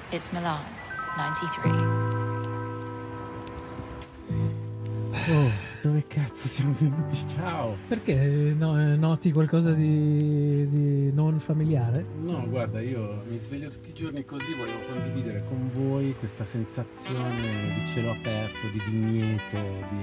It's Milan, 93. Oh, dove cazzo siamo venuti? Ciao! Perché noti qualcosa di non familiare? No, guarda, io mi sveglio tutti i giorni così, volevo condividere con voi questa sensazione di cielo aperto, di vigneto,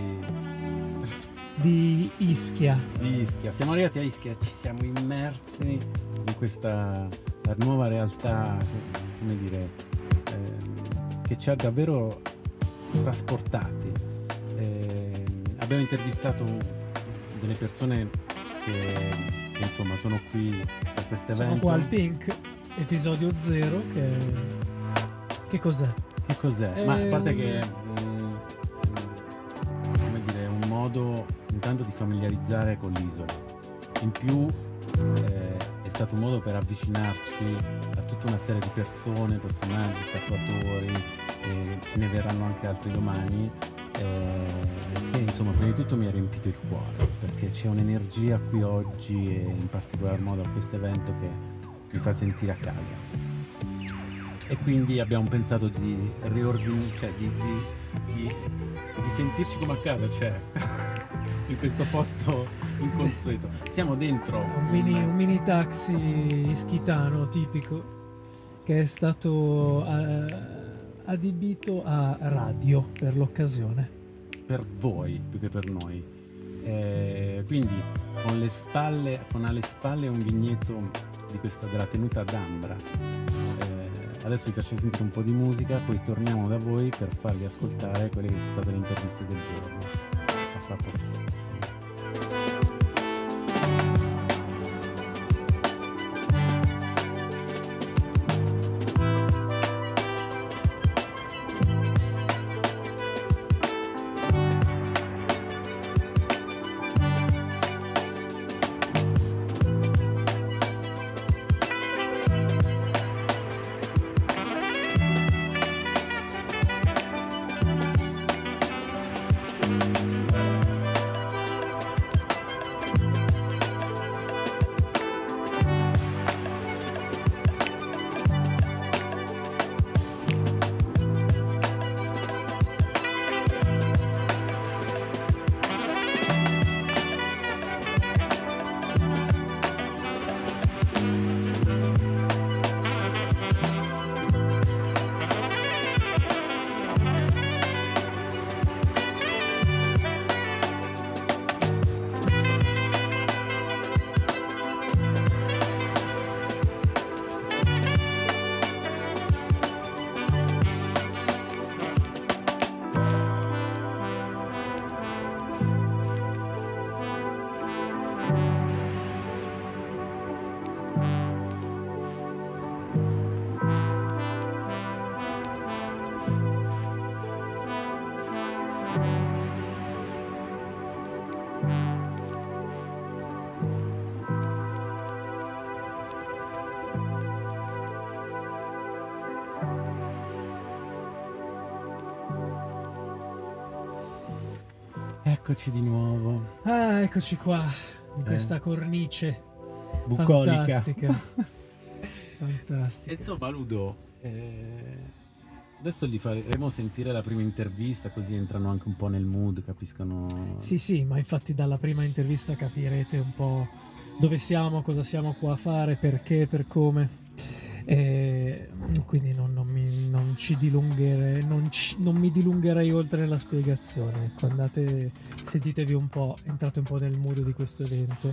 Di Ischia. di Ischia. Siamo arrivati a Ischia, ci siamo immersi in questa nuova realtà, come dire, che ci ha davvero trasportati. Abbiamo intervistato delle persone che insomma sono qui per questo evento. Siamo qua al Pink, episodio 0, che cos'è? Che cos'è? Ma a parte che come dire, è un modo intanto di familiarizzare con l'isola. In più è stato un modo per avvicinarci a tutta una serie di persone, personaggi, statuatori, ce ne verranno anche altri domani, che insomma prima di tutto mi ha riempito il cuore, perché c'è un'energia qui oggi e in particolar modo a questo evento che mi fa sentire a casa. E quindi abbiamo pensato di riordinare, cioè di sentirci come a casa, cioè in questo posto inconsueto. Siamo dentro Un mini taxi ischitano tipico che è stato adibito a radio per l'occasione. per voi più che per noi. Quindi con alle spalle un vigneto della tenuta d'Ambra. Adesso vi faccio sentire un po' di musica, poi torniamo da voi per farvi ascoltare quelle che sono state le interviste del giorno. A fra pochissimo. Eccoci di nuovo. Ah, eccoci qua, in questa cornice Bucolica. fantastica. Fantastica. E insomma, Ludo, adesso gli faremo sentire la prima intervista, così entrano anche un po' nel mood, capiscono. Sì, ma infatti dalla prima intervista capirete un po' dove siamo, cosa siamo qua a fare, perché, per come. Quindi non mi dilungherei oltre nella spiegazione. Ecco, andate, sentitevi un po', entrate un po' nel mood di questo evento,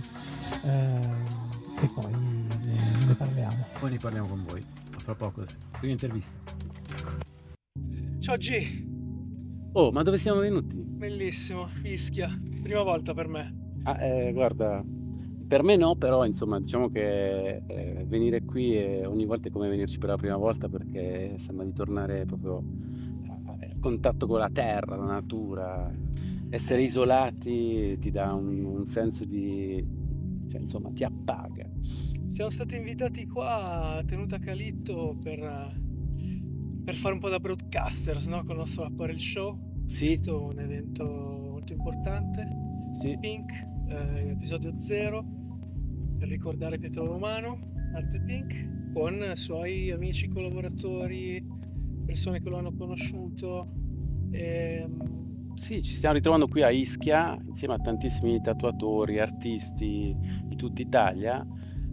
e poi ne parliamo. Poi ne parliamo con voi. A fra poco. Prima intervista. Ciao G, Oh, ma dove siamo venuti? bellissimo, Ischia, prima volta per me. Guarda, per me no, però insomma diciamo che venire qui ogni volta è come venirci per la prima volta, perché sembra di tornare proprio a contatto con la terra, la natura. Essere isolati ti dà un senso di, cioè insomma ti appaga. Siamo stati invitati qua a Tenuta Calitto per fare un po' da broadcasters, no? Con il nostro Apparel Show. Sì, Questo è un evento molto importante. sì. Pink, episodio 0, per ricordare Pietro Romano, Arte Pink. con suoi amici, collaboratori, persone che lo hanno conosciuto. Sì, ci stiamo ritrovando qui a Ischia insieme a tantissimi tatuatori, artisti di tutta Italia,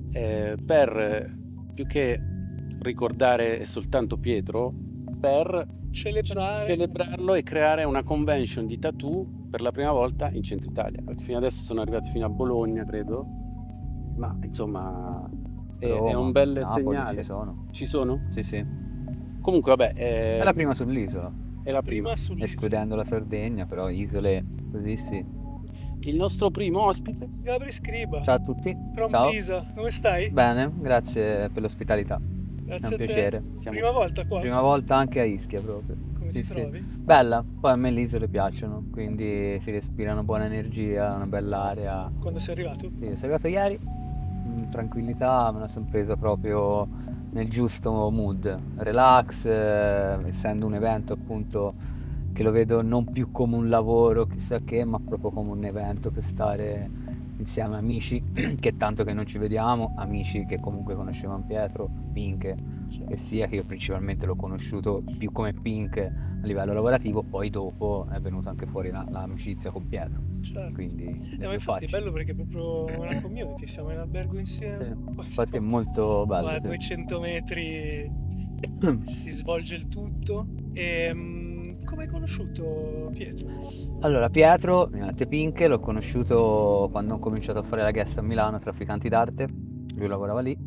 per più che ricordare soltanto Pietro, per celebrarlo e creare una convention di tattoo per la prima volta in centro Italia, perché fino adesso sono arrivati fino a Bologna, credo, ma insomma è un bel Napoli, segnale. Ci sono? Ci sono? Sì. Comunque vabbè, È la prima sull'isola, è la prima. escludendo la Sardegna, però isole così sì. Il nostro primo ospite. Gabri Scriba. Ciao a tutti. From Ciao. Pisa, come stai? Bene, grazie per l'ospitalità. Grazie È un a te. piacere. Prima volta qua? Prima volta anche a Ischia proprio. Come ti Sì. trovi? Bella, poi a me le isole piacciono, quindi si respira una buona energia, una bella area. Quando sei arrivato? Sì, sono arrivato ieri, tranquillità, me la sono presa proprio nel giusto mood, relax, essendo un evento appunto che lo vedo non più come un lavoro, chissà che, ma proprio come un evento per stare insieme a amici che tanto che non ci vediamo, amici che comunque conoscevano Pietro, Pink, che sia, che io principalmente l'ho conosciuto più come Pink a livello lavorativo, poi dopo è venuta anche fuori l'amicizia con Pietro. Certo. Quindi Ma infatti è bello perché è proprio una community, siamo in albergo insieme. Poi infatti è molto bello. a Sì. 200 metri si svolge il tutto. Come hai conosciuto Pietro? Allora, Pietro, in Arte Pink, l'ho conosciuto quando ho cominciato a fare la guest a Milano, Trafficanti d'Arte, lui lavorava lì,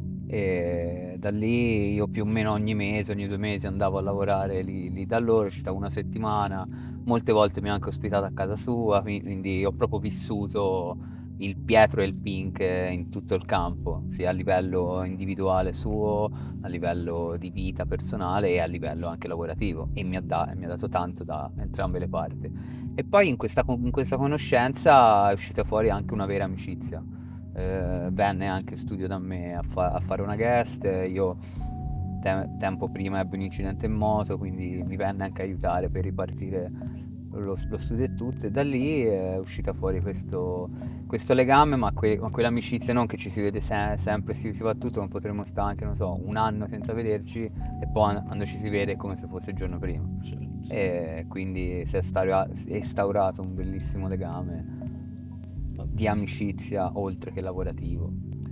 e da lì io più o meno ogni mese, ogni 2 mesi andavo a lavorare lì da loro, ci stavo una settimana, molte volte mi ha anche ospitato a casa sua, quindi ho proprio vissuto il Pietro e il Pink in tutto il campo, sia a livello individuale suo, a livello di vita personale e a livello anche lavorativo, e mi ha dato tanto da entrambe le parti. E poi in questa conoscenza è uscita fuori anche una vera amicizia. Venne anche in studio da me a fare una guest, io tempo prima ebbi un incidente in moto, quindi mi venne anche a aiutare per ripartire lo studio e tutto, e da lì è uscita fuori questo legame, ma quell'amicizia non che ci si vede sempre, si fa tutto, non potremmo stare anche, non so, un anno senza vederci, e poi quando ci si vede è come se fosse il giorno prima. Certo. E quindi si è instaurato un bellissimo legame di amicizia oltre che lavorativo.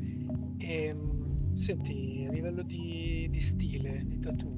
Senti, a livello di stile, di tattoo,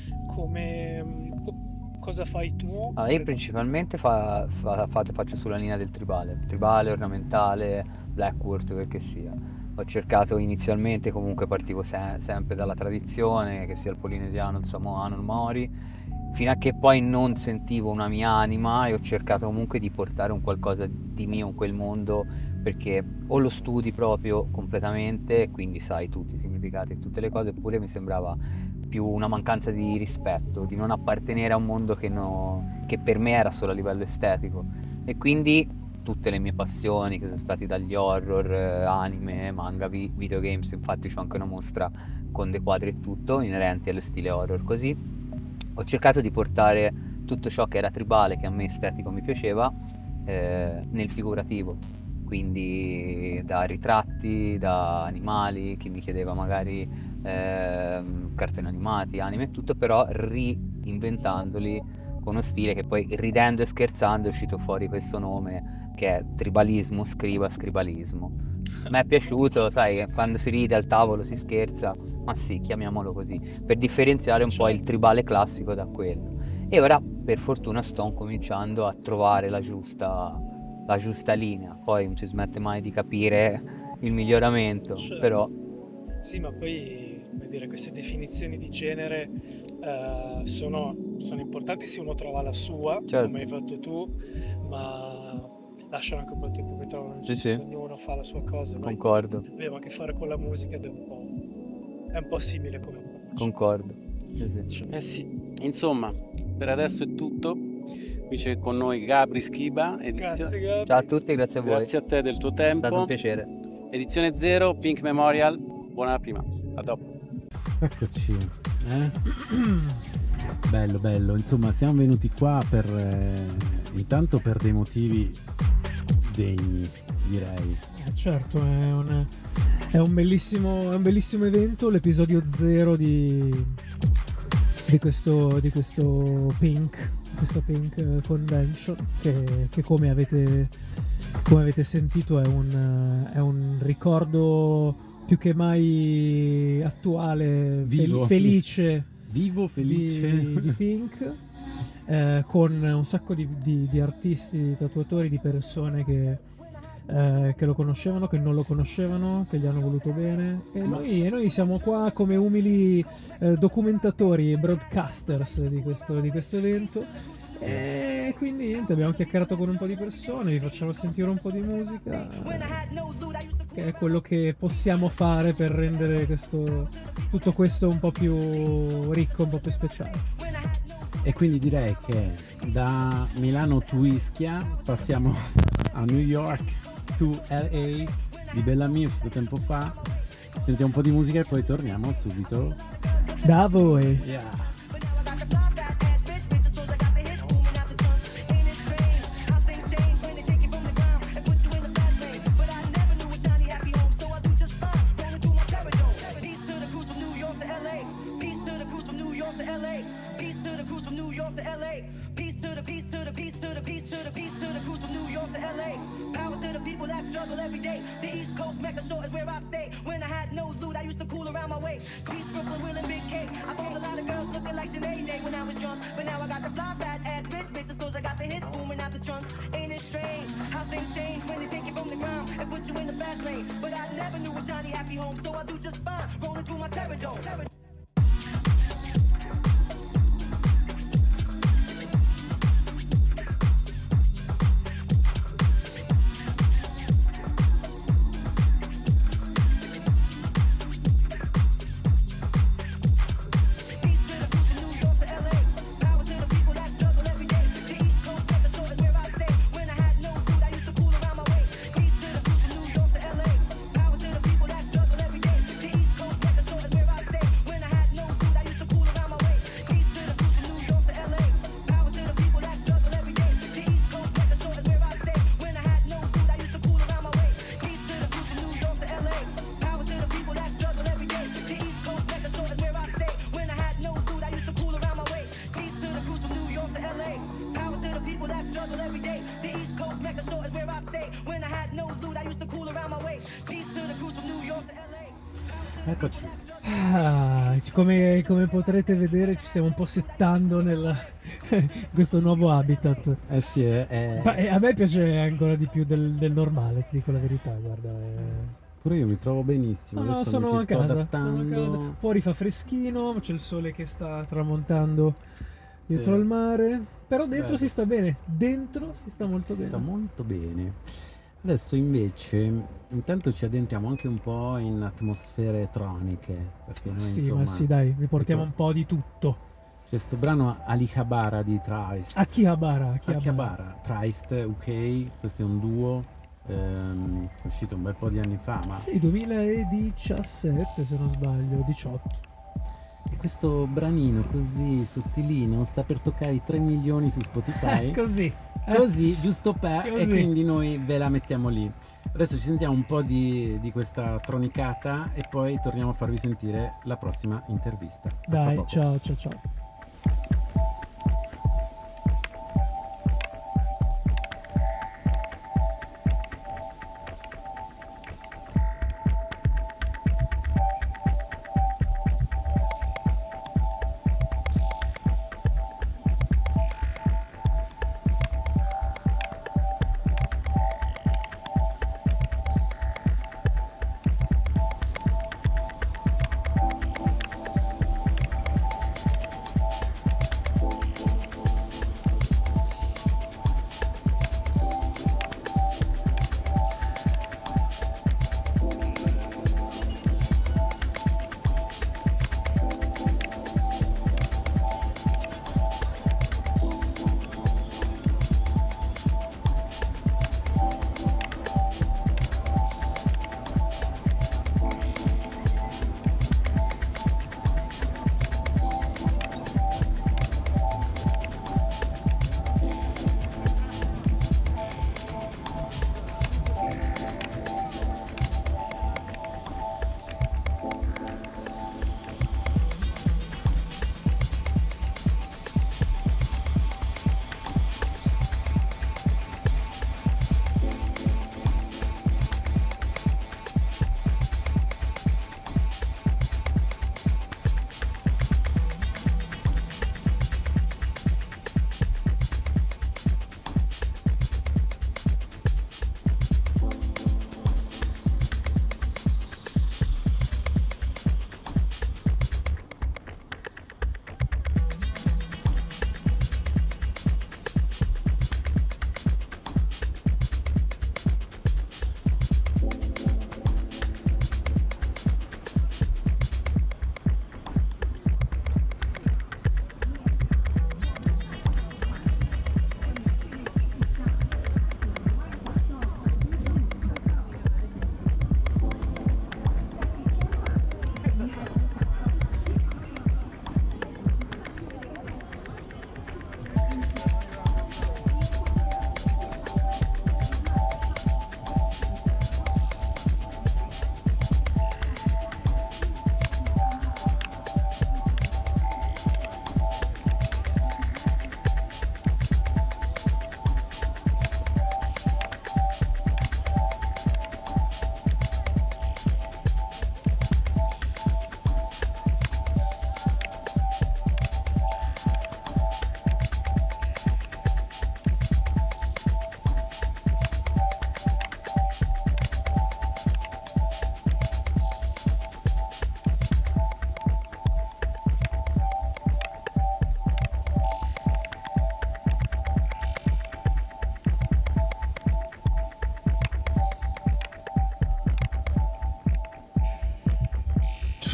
cosa fai tu? Allora, io principalmente faccio sulla linea del tribale, ornamentale, blackwood, quel che sia. Ho cercato inizialmente, comunque partivo sempre dalla tradizione, che sia il polinesiano, il samoano, il maori, fino a che poi non sentivo una mia anima, e ho cercato comunque di portare un qualcosa di mio in quel mondo, perché o lo studi proprio completamente, quindi sai tutti i significati e tutte le cose, oppure mi sembrava più una mancanza di rispetto, di non appartenere a un mondo che per me era solo a livello estetico. E quindi tutte le mie passioni, che sono stati dagli horror, anime, manga, videogames, infatti c'ho anche una mostra con dei quadri e tutto inerenti allo stile horror, così ho cercato di portare tutto ciò che era tribale, che a me estetico mi piaceva, nel figurativo, quindi da ritratti, da animali, chi mi chiedeva magari cartoni animati, anime e tutto, però reinventandoli con uno stile che poi, ridendo e scherzando, è uscito fuori questo nome che è tribalismo, scribalismo. A me è piaciuto, sai, quando si ride al tavolo si scherza, ma sì, chiamiamolo così, per differenziare un po' il tribale classico da quello. E ora per fortuna sto cominciando a trovare la giusta linea, poi non si smette mai di capire il miglioramento, Certo. però Sì, ma poi, come dire, queste definizioni di genere sono importanti se uno trova la sua, Certo. come hai fatto tu, ma lasciano anche un po' il tempo che trovano, Sì. ognuno fa la sua cosa. Noi concordo, abbiamo a che fare con la musica ed è un po' simile come approccio. concordo. Sì. Sì, insomma, per adesso è tutto. Qui c'è con noi Gabri Schiba, Grazie, Gabri. Ciao a tutti, grazie a voi, grazie a te del tuo è stato un tempo. piacere. Edizione 0, Pink Memorial, buona la prima, a dopo. Eccoci, bello, insomma siamo venuti qua intanto per dei motivi degni, direi. Certo, è È un bellissimo evento, l'episodio 0 di questo Pink Convention, che come avete sentito è un ricordo più che mai attuale, felice di Pink, con un sacco di artisti, di tatuatori, di persone che lo conoscevano, che non lo conoscevano, che gli hanno voluto bene, e noi siamo qua come umili documentatori e broadcasters di questo evento, e quindi niente, abbiamo chiacchierato con un po' di persone, vi facciamo sentire un po' di musica, che è quello che possiamo fare per rendere tutto questo un po' più ricco, un po' più speciale. E quindi direi che da Milano to Ischia passiamo a New York to LA di Bellamy, uscito tempo fa. Sentiamo un po' di musica e poi torniamo subito da voi. Yeah. Every day, the East Coast Mecca shore is where I stay. When I had no loot, I used to cool around my way. East Brooklyn, Will and Big K. I found a lot of girls looking like Janae when I was young. But now I got the fly fat ass bitches, so I got the hits booming out the trunk. Ain't it strange how things change when they take you from the ground and put you in the fast lane? But I never knew a Johnny happy home, so I do just fine, rolling through my terror zone. Eccoci. Come potrete vedere, ci stiamo un po' settando nel questo nuovo habitat. Sì, A me piace ancora di più del normale, ti dico la verità, guarda. Pure io mi trovo benissimo. No, adesso sono mi ci a sto casa, adattando. sono a casa. Fuori fa freschino, c'è il sole che sta tramontando dietro Sì. al mare. Però dentro Bello. si sta bene. Dentro si sta molto Si bene. sta molto bene. Adesso invece, intanto ci addentriamo anche un po' in atmosfere elettroniche. Perché noi, Sì, insomma, ma sì, dai, vi portiamo ecco, un po' di tutto. c'è sto brano Alihabara di Trist. Akihabara. Akihabara, Trist, UK, questo è un duo, è uscito un bel po' di anni fa, ma Sì, 2017 se non sbaglio, 18. e questo branino così sottilino sta per toccare i 3 milioni su Spotify. Così. Così, giusto per, Così. e quindi noi ve la mettiamo lì. Adesso ci sentiamo un po' di questa tronicata e poi torniamo a farvi sentire la prossima intervista. A fra Dai, poco. ciao, ciao, ciao.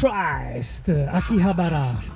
Christ, Akihabara.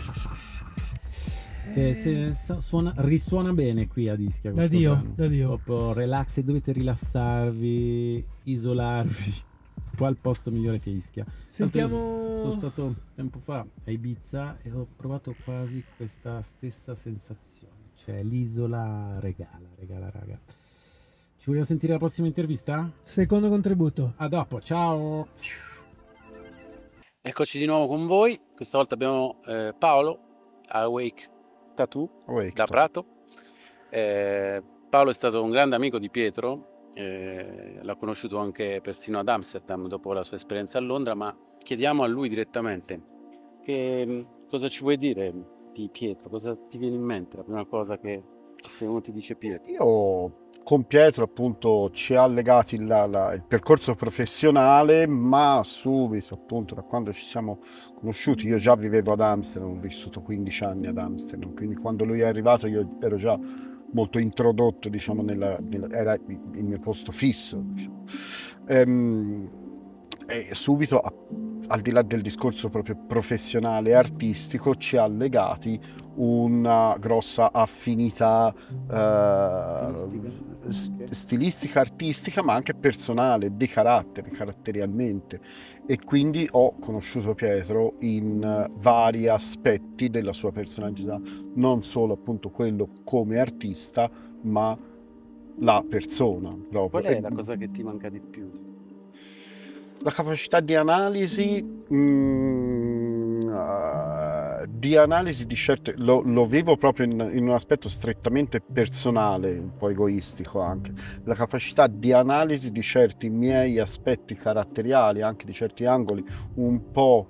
Risuona bene qui ad Ischia. Da Dio. Proprio relax, se dovete rilassarvi, isolarvi, qual posto migliore che Ischia? Sentiamo. Sono stato tempo fa a Ibiza e ho provato quasi questa stessa sensazione. Cioè l'isola regala raga. Ci vogliamo sentire la prossima intervista? Secondo contributo. A dopo, ciao. Eccoci di nuovo con voi. Questa volta abbiamo Paolo Awake Tattoo da Prato. Paolo è stato un grande amico di Pietro, l'ha conosciuto anche persino ad Amsterdam dopo la sua esperienza a Londra, ma chiediamo a lui direttamente cosa ci vuoi dire di Pietro, cosa ti viene in mente, la prima cosa che se uno ti dice Pietro. Io con Pietro appunto ci ha legati il percorso professionale, ma subito appunto da quando ci siamo conosciuti, io già vivevo ad Amsterdam, ho vissuto 15 anni ad Amsterdam, quindi quando lui è arrivato io ero già molto introdotto, diciamo, era il mio posto fisso, diciamo. E subito, al di là del discorso proprio professionale e artistico, ci ha legati una grossa affinità stilistica, artistica, ma anche personale, di carattere, caratterialmente. E quindi ho conosciuto Pietro in vari aspetti della sua personalità, non solo appunto quello come artista, ma la persona proprio. Qual è la cosa che ti manca di più? La capacità di analisi, di certe, lo vivo proprio in un aspetto strettamente personale, un po' egoistico anche, la capacità di analisi di certi miei aspetti caratteriali, anche di certi angoli un po'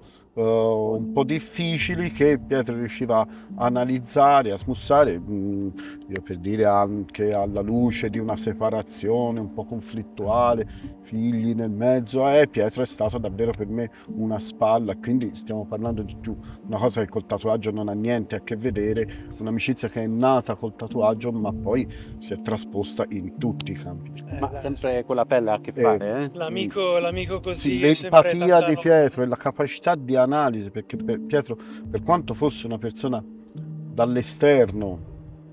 difficili, che Pietro riusciva a analizzare, a smussare, io per dire anche alla luce di una separazione un po' conflittuale, figli nel mezzo, Pietro è stato davvero per me una spalla, quindi stiamo parlando di più una cosa che col tatuaggio non ha niente a che vedere, un'amicizia che è nata col tatuaggio ma poi si è trasposta in tutti i campi. Ma sempre con la pelle ha a che fare, L'amico così. Sì, l'empatia di Pietro e la capacità di analisi, perché Pietro, per quanto fosse una persona dall'esterno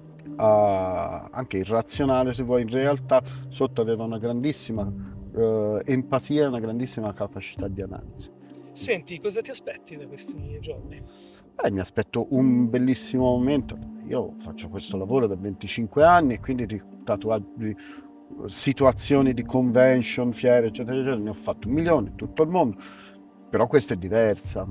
anche irrazionale, se vuoi, in realtà sotto aveva una grandissima empatia e una grandissima capacità di analisi. Senti, cosa ti aspetti da questi giorni? Mi aspetto un bellissimo momento. Io faccio questo lavoro da 25 anni e quindi di tatuaggi, situazioni di convention, fiere, eccetera, eccetera, ne ho fatto 1 milione in tutto il mondo, però questa è diversa.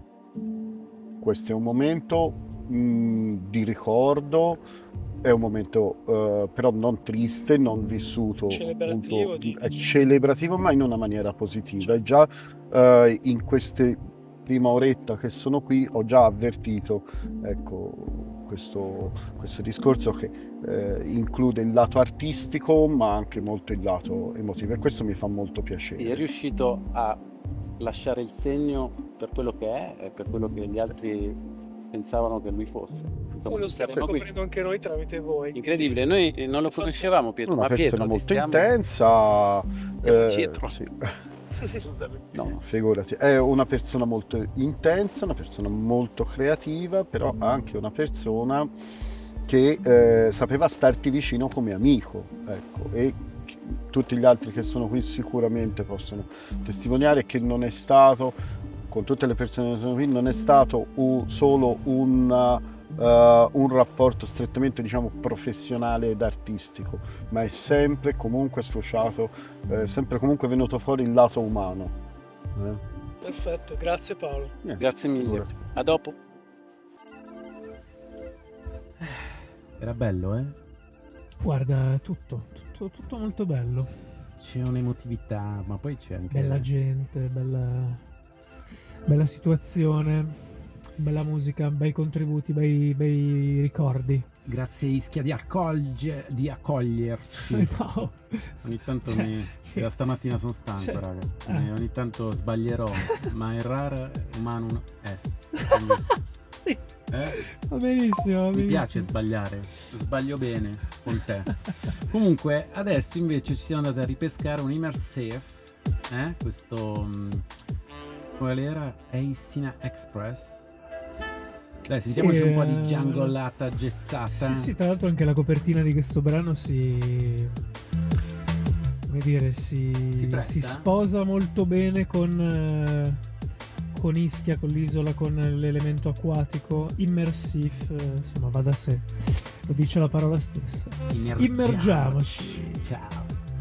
Questo è un momento di ricordo, è un momento però non triste, non vissuto, Celebrativo, è celebrativo ma in una maniera positiva. E già in queste prima oretta che sono qui ho già avvertito, ecco, questo discorso che include il lato artistico ma anche molto il lato emotivo, e questo mi fa molto piacere. È riuscito a lasciare il segno per quello che è e per quello che gli altri pensavano che lui fosse. O lo stiamo scoprendo anche noi tramite voi. Incredibile, noi non lo conoscevamo Pietro, Una ma persona Pietro molto intensa. Pietro. Sì. No, figurati. È una persona molto intensa, una persona molto creativa, però anche una persona che sapeva starti vicino come amico, ecco, e tutti gli altri che sono qui sicuramente possono testimoniare che non è stato, con tutte le persone che sono qui, non è stato solo un rapporto strettamente, diciamo, professionale ed artistico, ma è sempre comunque sfociato, sempre comunque venuto fuori il lato umano. Perfetto, grazie Paolo. Grazie mille. A dopo. Era bello, Guarda, tutto molto bello. C'è un'emotività, ma poi c'è anche... Bella gente, bella situazione, bella musica, bei contributi, bei ricordi. Grazie Ischia di accoglierci. No. Ogni tanto da stamattina sono stanco, raga. Ogni tanto sbaglierò, ma errare humanum est. Quindi, sì. Va benissimo. Mi piace sbagliare, sbaglio bene con te. Comunque adesso invece ci siamo andati a ripescare un immersive, questo qual era? Aisina Express. Dai, sentiamoci un po' di giangolata gezzata. Sì, tra l'altro anche la copertina di questo brano si sposa molto bene con Ischia, con l'isola, con l'elemento acquatico, immersive, insomma va da sé, lo dice la parola stessa. Immergiamoci. Ciao.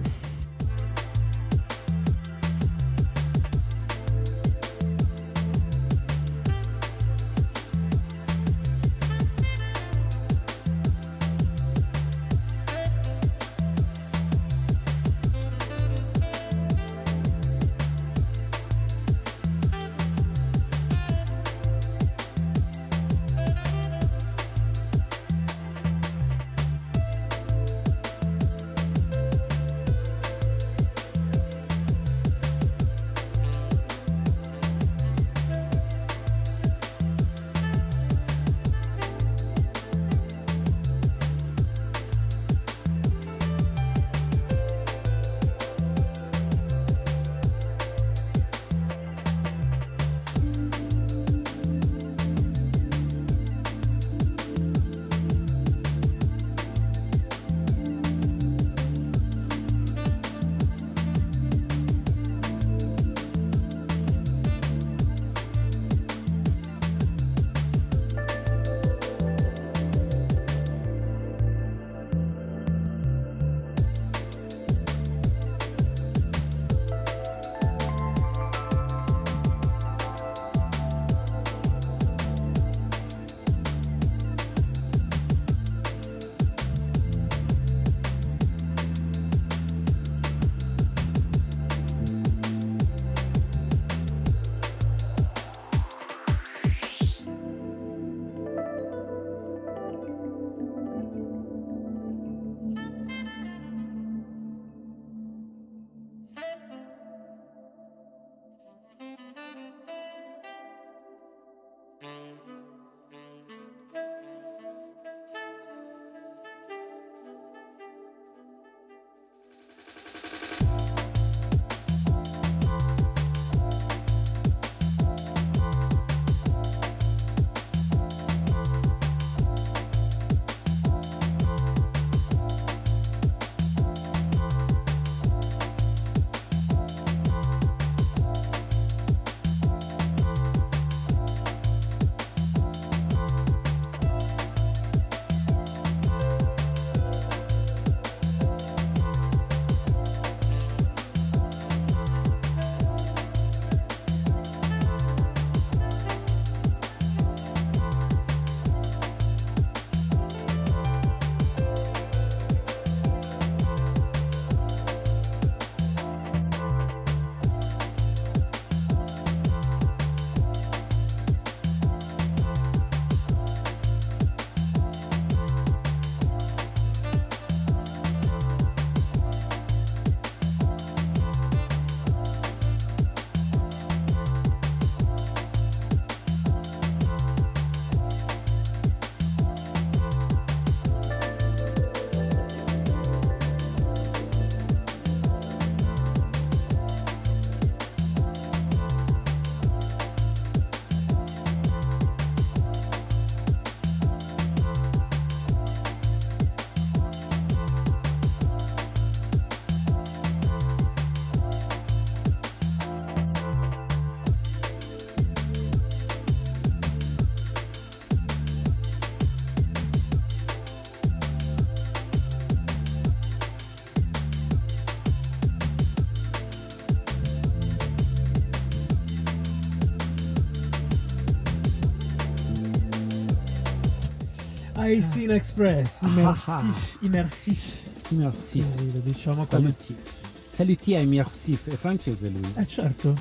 Aisina Express, immersive. Immersive. Sì, lo diciamo come... Saluti è immersive, è francese lui. Certo,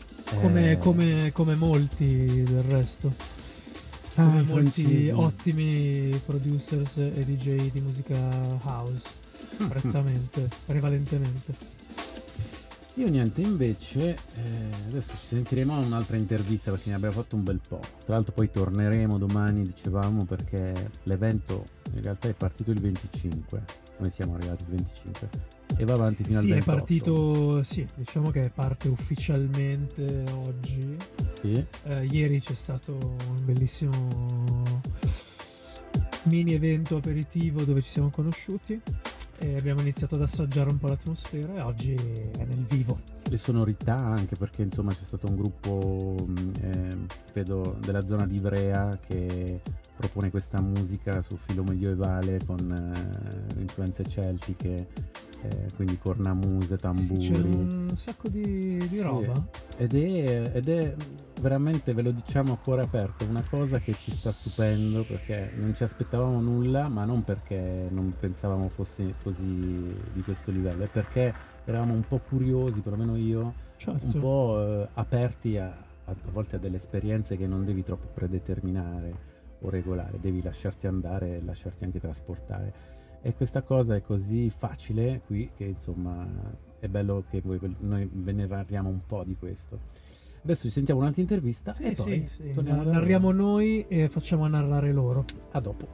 come molti del resto. Come molti ottimi producers e DJ di musica house, prevalentemente. Io niente, invece adesso ci sentiremo un'altra intervista perché ne abbiamo fatto un bel po'. Tra l'altro poi torneremo domani, dicevamo, perché l'evento in realtà è partito il 25. Noi siamo arrivati il 25 e va avanti fino al 28. Sì, è partito, sì, diciamo che parte ufficialmente oggi. Sì. Ieri c'è stato un bellissimo mini evento aperitivo dove ci siamo conosciuti e abbiamo iniziato ad assaggiare un po' l'atmosfera e oggi è nel vivo. Le sonorità anche perché insomma c'è stato un gruppo credo della zona di Ivrea che propone questa musica su filo medievale con influenze celtiche, quindi cornamuse, tamburi. Sì, c'è un sacco di Sì, roba. ed è veramente, ve lo diciamo a cuore aperto, una cosa che ci sta stupendo perché non ci aspettavamo nulla, ma non perché non pensavamo fosse così di questo livello, è perché eravamo un po' curiosi, perlomeno io, Certo. un po' aperti a volte a delle esperienze che non devi troppo predeterminare o regolare, devi lasciarti andare e lasciarti anche trasportare. E questa cosa è così facile qui che insomma è bello che noi ve ne parliamo un po' di questo. Adesso ci sentiamo un'altra intervista e poi Sì. torniamo da Narriamo noi e facciamo narrare loro. a dopo.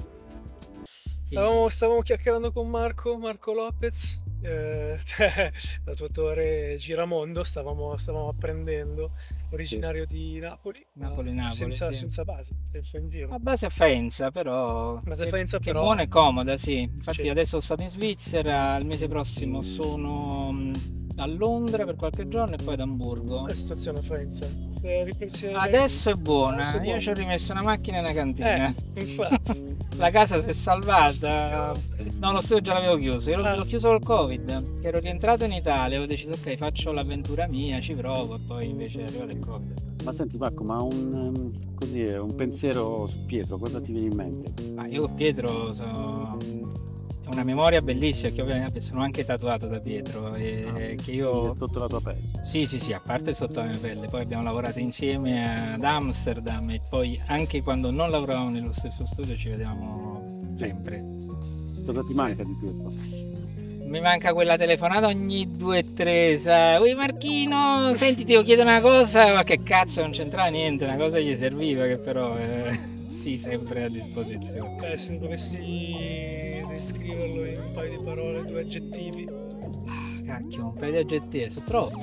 Stavamo chiacchierando con Marco Lopez, l'attuatore Giramondo, stavamo apprendendo, originario di Napoli, senza base, in giro. A base a Faenza, però. Base a Faenza, che però. buona e comoda, sì. Infatti Sì. adesso sono stato in Svizzera, il mese prossimo sono a Londra per qualche giorno e poi ad Amburgo. La situazione a Faenza. Adesso è buona, Adesso è io buona. ci ho rimesso una macchina e una cantina. Infatti. La casa si è salvata. No, lo studio già l'avevo chiuso. Io l'ho chiuso col Covid. Che ero rientrato in Italia, ho deciso ok, faccio l'avventura mia, ci provo e poi invece è arrivato il Covid. Ma senti Marco, ma un pensiero su Pietro, cosa ti viene in mente? Ma io con Pietro ho una memoria bellissima, che ovviamente sono anche tatuato da Pietro e che io... È sotto la tua pelle? Sì, a parte sotto la mia pelle, poi abbiamo lavorato insieme ad Amsterdam e poi anche quando non lavoravamo nello stesso studio ci vedevamo sempre. Cosa ti manca di Pietro? Mi manca quella telefonata ogni 2-3, sai? Ui Marchino, senti ti devo chiedere una cosa, ma che cazzo non c'entrava niente, una cosa gli serviva che però sì, sempre a disposizione. Se dovessi descriverlo in un paio di parole, 2 aggettivi. Cacchio, un paio di aggettivi, sono troppi.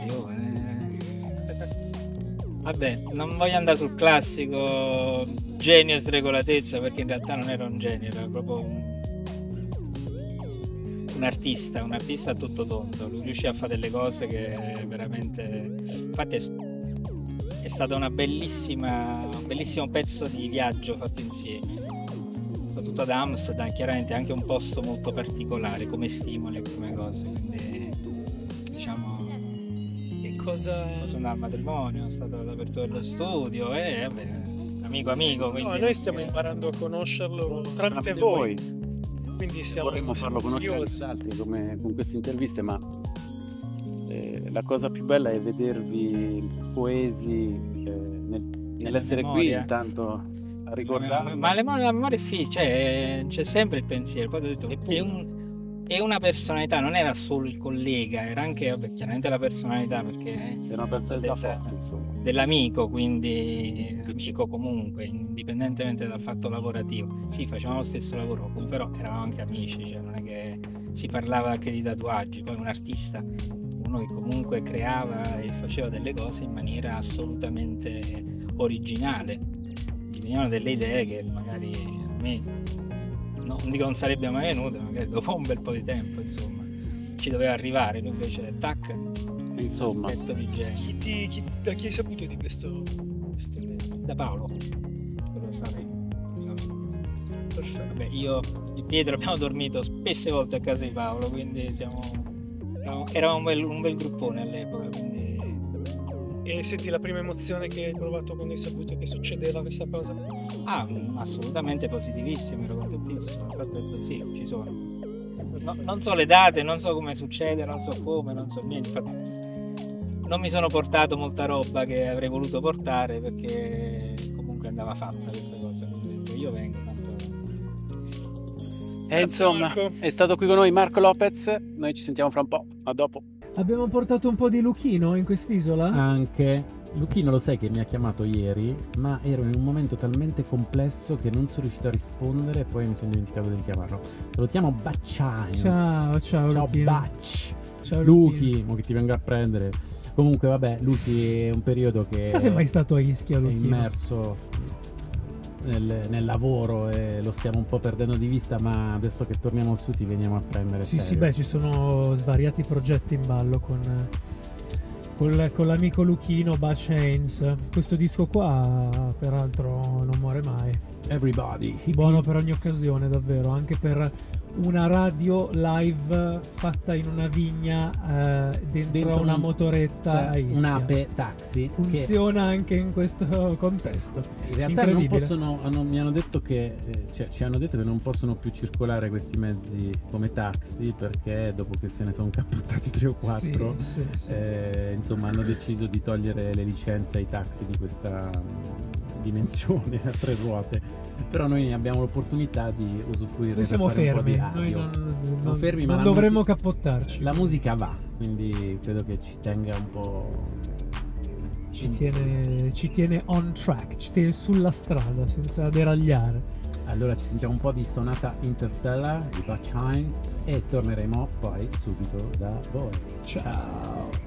Vabbè, non voglio andare sul classico genio e sregolatezza perché in realtà non era un genio, era proprio un artista a tutto tondo. Lui riusciva a fare delle cose che veramente... Infatti è stato un bellissimo pezzo di viaggio fatto insieme. Soprattutto ad Amsterdam, chiaramente anche un posto molto particolare come stimoli e come cose, quindi diciamo E cosa... sono andato al matrimonio, è stata l'apertura dello studio e vabbè, amico quindi No, noi stiamo imparando a conoscerlo tramite voi. Quindi siamo Vorremmo farlo conoscere curiosi. agli altri come con queste interviste, ma la cosa più bella è vedervi coesi nell'essere qui memoria. intanto a ricordare. ma la memoria è fisica, cioè c'è sempre il pensiero. Poi ho detto è una personalità, non era solo il collega, era anche vabbè, chiaramente la personalità perché Sei una personalità forte, insomma. dell'amico, quindi amico comunque, indipendentemente dal fatto lavorativo. Sì, facevamo lo stesso lavoro, però eravamo anche amici, cioè non è che si parlava anche di tatuaggi. Poi un artista, uno che comunque creava e faceva delle cose in maniera assolutamente originale. Gli venivano delle idee che magari a me non dico non sarebbe mai venute, magari dopo un bel po' di tempo, insomma, ci doveva arrivare. Lui invece tac, Insomma, petto di genio. Da chi hai saputo di questo evento? Da Paolo, quello sai. Perfetto. Vabbè, io e Pietro abbiamo dormito spesse volte a casa di Paolo, quindi eravamo un bel gruppone all'epoca, quindi... E senti la prima emozione che hai provato quando hai saputo che succedeva questa cosa? Assolutamente positivissimo, ero contentissimo. Infatti ho detto sì, ci sono. Non so le date, non so come succede, non so come, non so niente. Infatti non mi sono portato molta roba che avrei voluto portare perché comunque andava fatta questa cosa. Quindi ho detto, io vengo, tanto... insomma, Marco. è stato qui con noi Marco Lopez. Noi ci sentiamo fra un po'. A dopo. Abbiamo portato un po' di Luchino in quest'isola? Anche Luchino, lo sai che mi ha chiamato ieri, ma ero in un momento talmente complesso che non sono riuscito a rispondere e poi mi sono dimenticato di richiamarlo. Salutiamo Baccians. Ciao Luchino. Bacci. Ciao Luchi, mo che ti venga a prendere. Comunque vabbè, Luchi è un periodo che Chissà se è mai stato a Ischia, è Luchino. immerso nel lavoro e lo stiamo un po' perdendo di vista, ma adesso che torniamo su ti veniamo a prendere. Sì, serio. beh, ci sono svariati progetti in ballo con l'amico Luchino, Baccians. Questo disco qua peraltro non muore mai. Everybody. Buono per ogni occasione, davvero, anche per una radio live fatta in una vigna dentro una motoretta a Ischia. Un'ape taxi. Funziona anche in questo contesto. In realtà non possono, mi hanno detto che ci hanno detto che non possono più circolare questi mezzi come taxi, perché dopo che se ne sono cappottati 3 o 4 insomma hanno deciso di togliere le licenze ai taxi di questa dimensione a 3 ruote. Però noi abbiamo l'opportunità di usufruire. Noi siamo fermi, noi non fermi, ma non dovremmo cappottarci. La musica va, quindi credo che ci tenga un po'. Ci tiene on track, ci tiene sulla strada senza deragliare. Allora ci sentiamo un po' di Sonata Interstellar di Baccians e torneremo poi subito da voi. Ciao.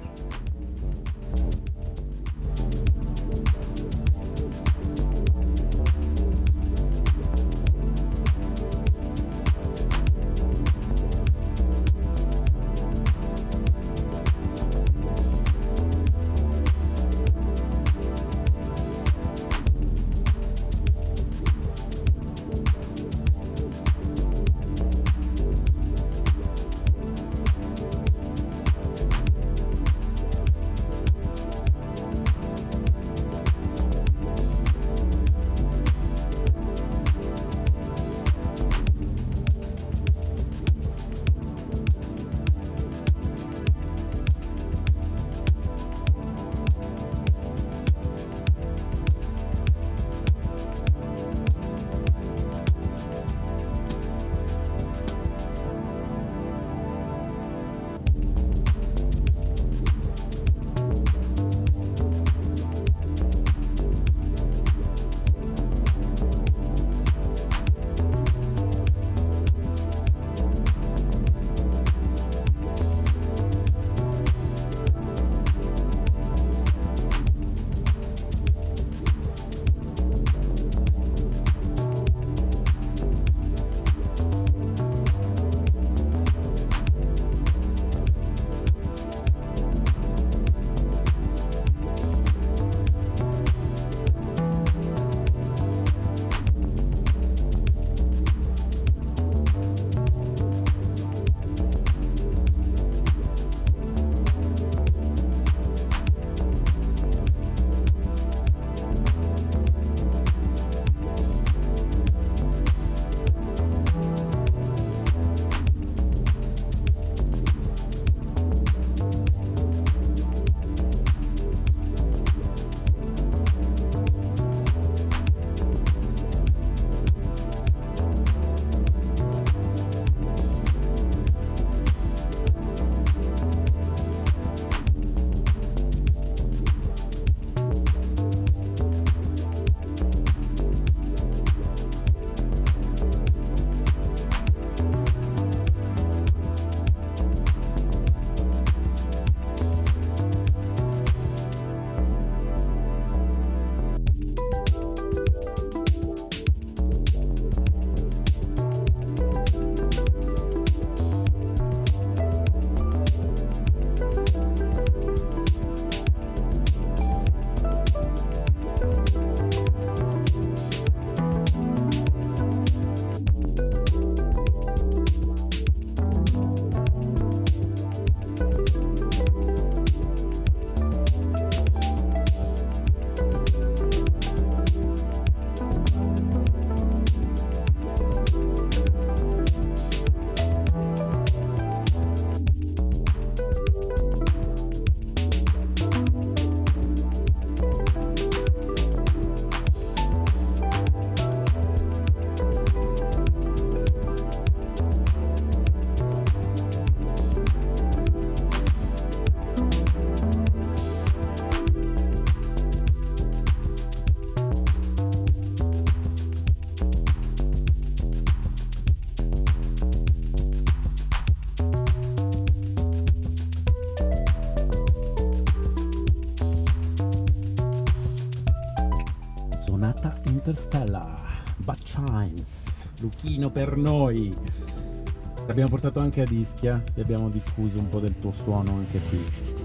Interstellar, Bad Chimes, Luchino per noi. L'abbiamo portato anche ad Ischia e abbiamo diffuso un po' del tuo suono anche qui.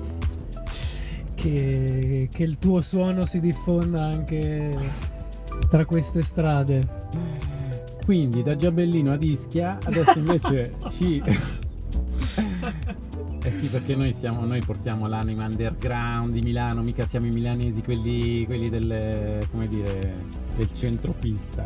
Che il tuo suono si diffonda anche tra queste strade. Quindi da Giabellino ad Ischia, adesso invece ci... Eh sì, perché noi portiamo l'anima underground di Milano, mica siamo i milanesi quelli del, come dire, del centropista.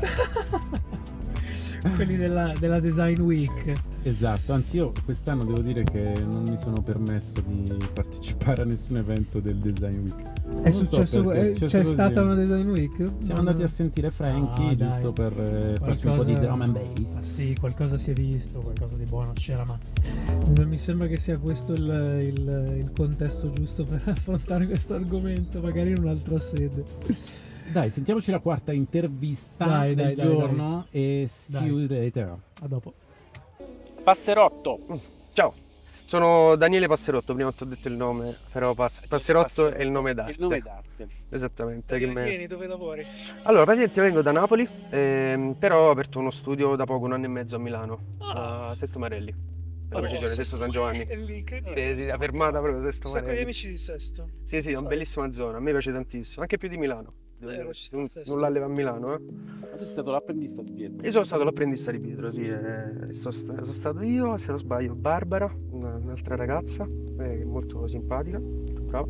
Quelli della Design Week. Esatto, anzi io quest'anno devo dire che non mi sono permesso di partecipare a nessun evento del Design Week. È successo c'è stata una Design Week? Siamo andati a sentire Frankie giusto per farci un po' di drum and bass. Sì, qualcosa si è visto, qualcosa di buono c'era, ma non mi sembra che sia questo il contesto giusto per affrontare questo argomento, magari in un'altra sede. Dai, sentiamoci la quarta intervista del giorno e see you later. A dopo. Passerotto. Ciao, sono Daniele Passerotto, prima ti ho detto il nome, però Passerotto è il nome d'arte. Il nome d'arte. Esattamente. Dove vieni? Dove lavori? Allora, praticamente vengo da Napoli, però ho aperto uno studio da poco, 1 anno e mezzo a Milano, a Sesto Marelli. Per precisione, Sesto San Giovanni. È lì, sì, la fermata proprio Sesto Marelli. Un sacco di amici di Sesto. Sì, è una bellissima zona, a me piace tantissimo, anche più di Milano. Non la leva a Milano, Tu sei stato l'apprendista di Pietro? Io sono stato l'apprendista di Pietro, sì. Sono stato io, se non sbaglio, Barbara, un'altra ragazza, molto simpatica, molto brava.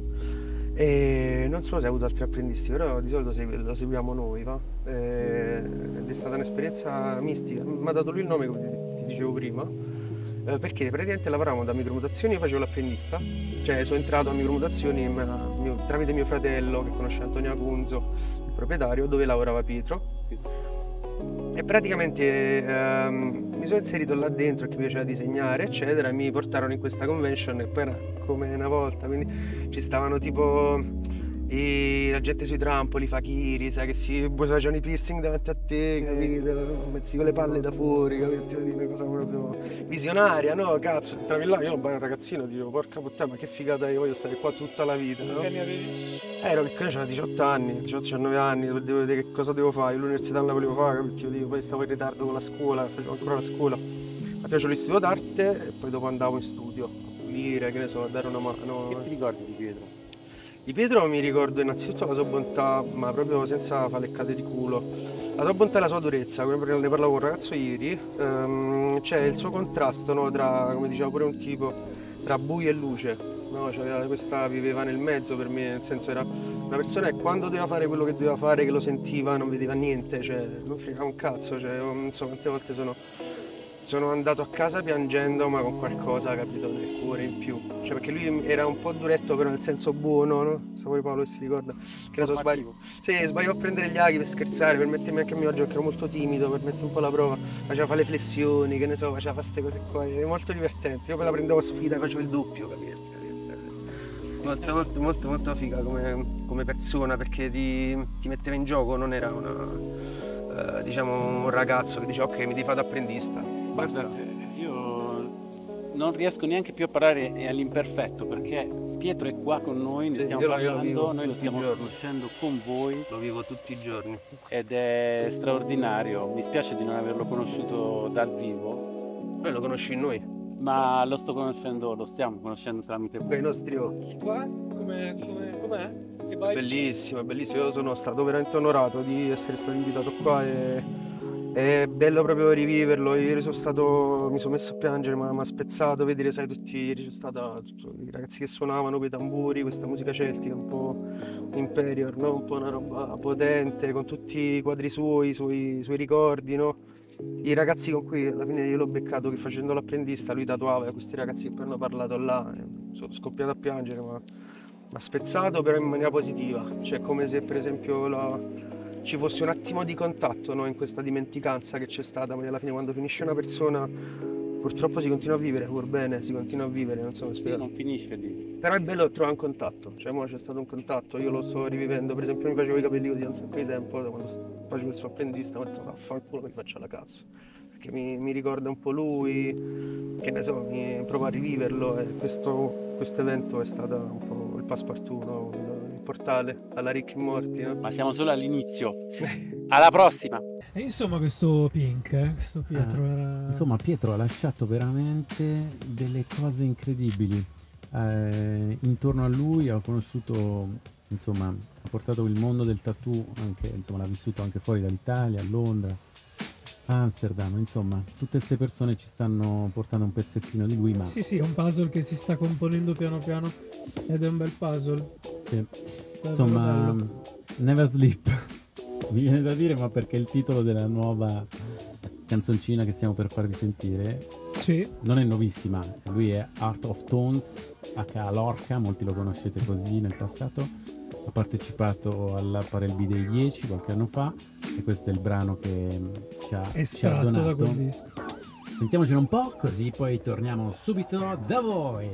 E non so se hai avuto altri apprendisti, però di solito lo seguiamo noi, va? È stata un'esperienza mistica. Mi ha dato lui il nome, come ti dicevo prima. Perché praticamente lavoravamo da micromutazioni, io facevo l'apprendista, cioè sono entrato a micromutazioni tramite mio fratello che conosce Antonio Acunzo, il proprietario, dove lavorava Pietro, e praticamente mi sono inserito là dentro, che mi piaceva disegnare eccetera, e mi portarono in questa convention e poi era come una volta, quindi ci stavano tipo la gente sui trampoli, fakiri, sai, che si facevano i piercing davanti a te, capito? Mezzi con le palle da fuori, capito? Una cosa proprio visionaria, no? Cazzo, entravi là, io ero un ragazzino, dicevo, porca puttana, ma che figata, io voglio stare qua tutta la vita, no? Che ne avevi? Ero piccolo, c'avevo 18 anni, 19 anni, devo vedere che cosa devo fare, l'università non la volevo fare, perché io poi stavo in ritardo con la scuola, facevo ancora la scuola. Facevo l'istituto d'arte e poi dopo andavo in studio, a pulire, che ne so, a dare una mano. Che ti ricordi di Pietro? Di Pietro mi ricordo innanzitutto la sua bontà, ma proprio senza faleccate di culo. La sua bontà e la sua durezza, come ne parlavo con un ragazzo ieri, c'è il suo contrasto, no, tra, come diceva pure un tipo, tra buio e luce. No? Cioè, questa viveva nel mezzo per me, nel senso era una persona che quando doveva fare quello che doveva fare, che lo sentiva, non vedeva niente, cioè non fregava un cazzo, cioè, non so quante volte sono andato a casa piangendo, ma con qualcosa, capito, nel cuore in più. Cioè, perché lui era un po' duretto, però nel senso buono, no? Sapore Paolo che si ricorda. Che ne so, sbaglio a prendere gli aghi per scherzare, per mettermi anche a mio agio, perché ero molto timido, per mettere un po' la prova. Faceva fare le flessioni, che ne so, faceva fare queste cose qua. È molto divertente. Io poi la prendevo a sfida, facevo il doppio, capito? Molto figa come persona, perché ti metteva in gioco, non era diciamo un ragazzo che dice ok, mi devi fare da apprendista. Basta. Io non riesco neanche più a parlare all'imperfetto, perché Pietro è qua con noi, ne stiamo parlando, noi lo stiamo conoscendo con voi. Lo vivo tutti i giorni. Ed è straordinario, mi spiace di non averlo conosciuto dal vivo. Poi lo conosci in noi. Ma lo stiamo conoscendo tramite i nostri occhi. Qua? Com'è? È bellissimo, è bellissimo. Io sono stato veramente onorato di essere stato invitato qua e è bello proprio riviverlo. Ieri mi sono messo a piangere, ma mi ha spezzato vedere, sai, ieri c'è stata i ragazzi che suonavano quei tamburi, questa musica celtica un po' Imperior, no? Un po' una roba potente, con tutti i quadri suoi ricordi, no? I ragazzi con cui alla fine io l'ho beccato che facendo l'apprendista lui tatuava, questi ragazzi che poi hanno parlato là, sono scoppiato a piangere, ma mi ha spezzato però in maniera positiva, cioè come se per esempio ci fosse un attimo di contatto, no? In questa dimenticanza che c'è stata, ma alla fine quando finisce una persona purtroppo si continua a vivere, pur bene, si continua a vivere, non so come spiegare. Non finisce lì. Però è bello trovare un contatto, cioè mo c'è stato un contatto, io lo sto rivivendo, per esempio mi facevo i capelli così da un sacco di tempo, da quando facevo il suo apprendista, ho detto vaffanculo mi faccio la cazzo, perché mi ricorda un po' lui, che ne so, mi provo a riviverlo e questo evento è stato un po' il passepartout, no? portale alla Rick e Morty, no? Ma siamo solo all'inizio. Alla prossima! E insomma questo Pink, questo Pietro era... Insomma Pietro ha lasciato veramente delle cose incredibili. Intorno a lui ho conosciuto, insomma, ha portato il mondo del tattoo, anche, insomma, l'ha vissuto anche fuori dall'Italia, a Londra, a Amsterdam, insomma, tutte queste persone ci stanno portando un pezzettino di lui, ma... Sì, è un puzzle che si sta componendo piano piano ed è un bel puzzle. Sì. Bello, Insomma, bello. Never Sleep, mi viene da dire, ma perché è il titolo della nuova canzoncina che stiamo per farvi sentire. Sì. Non è nuovissima, lui è Art of Tones, aka Lorca, molti lo conoscete così nel passato. Ha partecipato all'Apparel B-Day 10 qualche anno fa e questo è il brano che ci ha Estratto donato. da quel disco. Sentiamocelo un po', così poi torniamo subito da voi.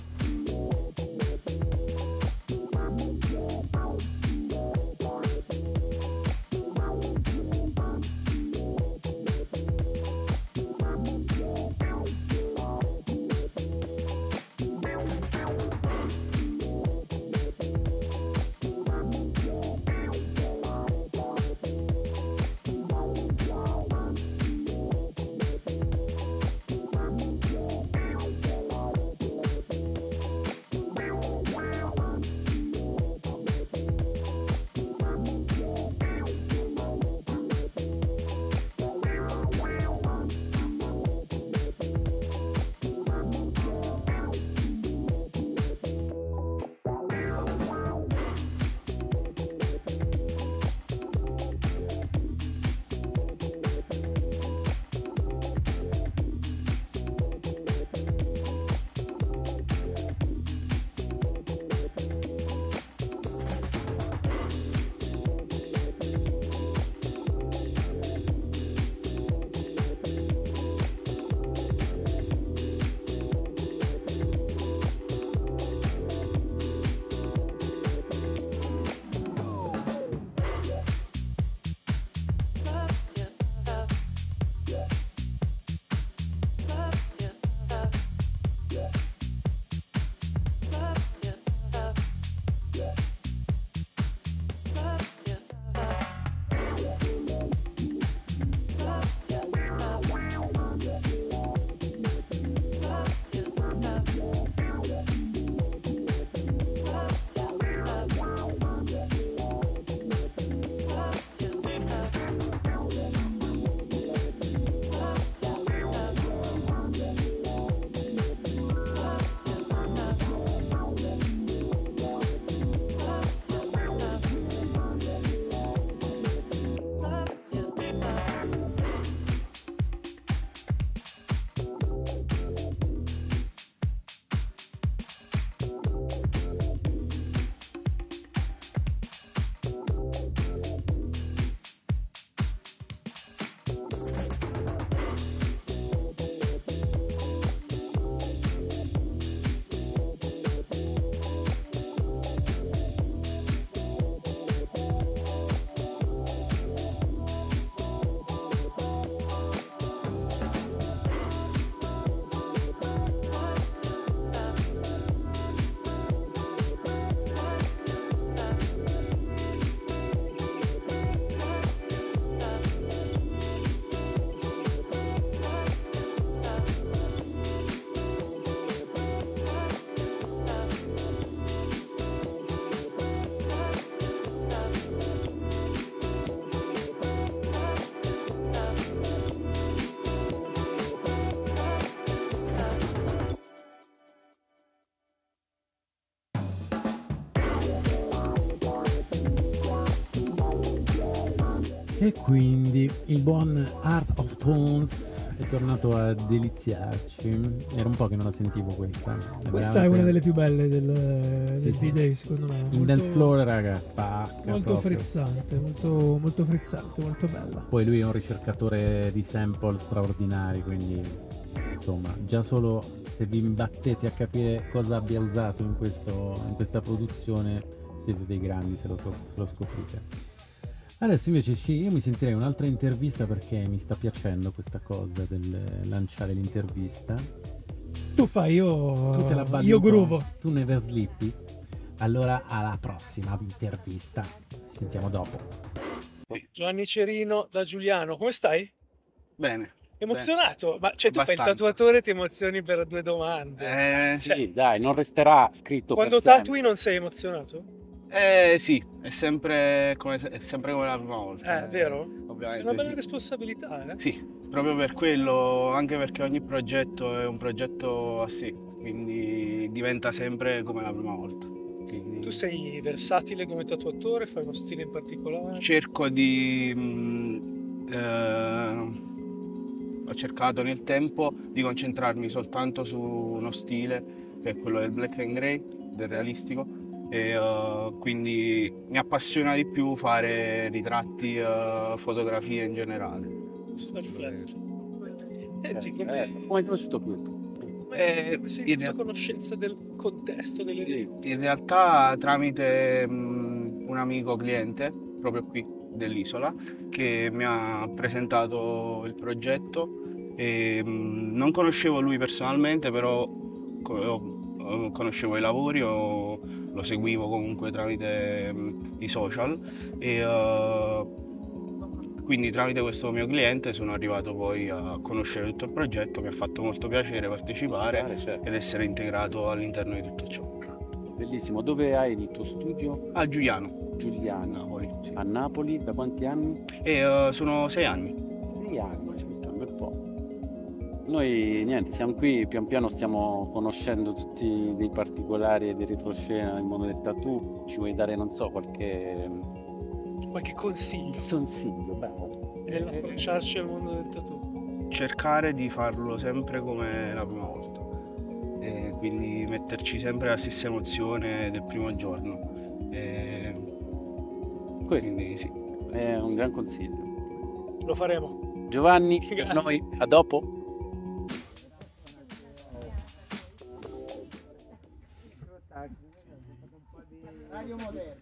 E quindi il buon Art of Tones è tornato a deliziarci. Era un po' che non la sentivo questa. Questa è una delle più belle del B-Day, secondo me. In molto, dance floor, raga, spacca. Molto proprio. frizzante, molto frizzante, molto bella. Poi lui è un ricercatore di sample straordinari, quindi insomma, già solo se vi imbattete a capire cosa abbia usato in questa produzione, siete dei grandi se lo scoprite. Adesso invece io mi sentirei un'altra intervista, perché mi sta piacendo questa cosa del lanciare l'intervista. Tu fai, Tu te la balli io un po'. groovo. Tu Never Sleepy. Allora alla prossima intervista, ci sentiamo dopo. Giovanni Cerino da Giuliano, come stai? Bene. Emozionato? Ma cioè tu fai il Abbastanza. tatuatore e ti emozioni per 2 domande. Sì, dai, non resterà scritto Quando per sempre. tatui non sei emozionato? Sì, è sempre come la prima volta. È vero? È Ovviamente una bella sì. responsabilità, eh? Sì, proprio per quello, anche perché ogni progetto è un progetto a sé, quindi diventa sempre come la prima volta. Quindi Tu sei versatile come tatuatore, fai uno stile in particolare? cerco di... ho cercato nel tempo di concentrarmi soltanto su uno stile, che è quello del black and grey, del realistico, e quindi mi appassiona di più fare ritratti, fotografie in generale. Perfetto. Come hai conosciuto qui? Sei in conoscenza del contesto delle lingue? In realtà tramite un amico cliente, proprio qui dell'isola, che mi ha presentato il progetto e non conoscevo lui personalmente, però conoscevo i lavori, lo seguivo comunque tramite i social e quindi tramite questo mio cliente sono arrivato poi a conoscere tutto il progetto, mi ha fatto molto piacere partecipare ed essere integrato all'interno di tutto ciò. Bellissimo, dove hai il tuo studio? A Giuliano. Giuliano. Napoli, sì. A Napoli, da quanti anni? Sono 6 anni. 6 anni, ci sta un bel po'. Noi niente, siamo qui, pian piano stiamo conoscendo tutti dei particolari e dei retroscena nel mondo del tattoo. Ci vuoi dare, non so, qualche consiglio? Consiglio, bravo. Nell'approcciarci al mondo del tattoo. Cercare di farlo sempre come la prima volta. E quindi metterci sempre la stessa emozione del primo giorno. Quindi sì. È un gran consiglio. Lo faremo. Giovanni, Grazie. noi a dopo. Radio Moderna.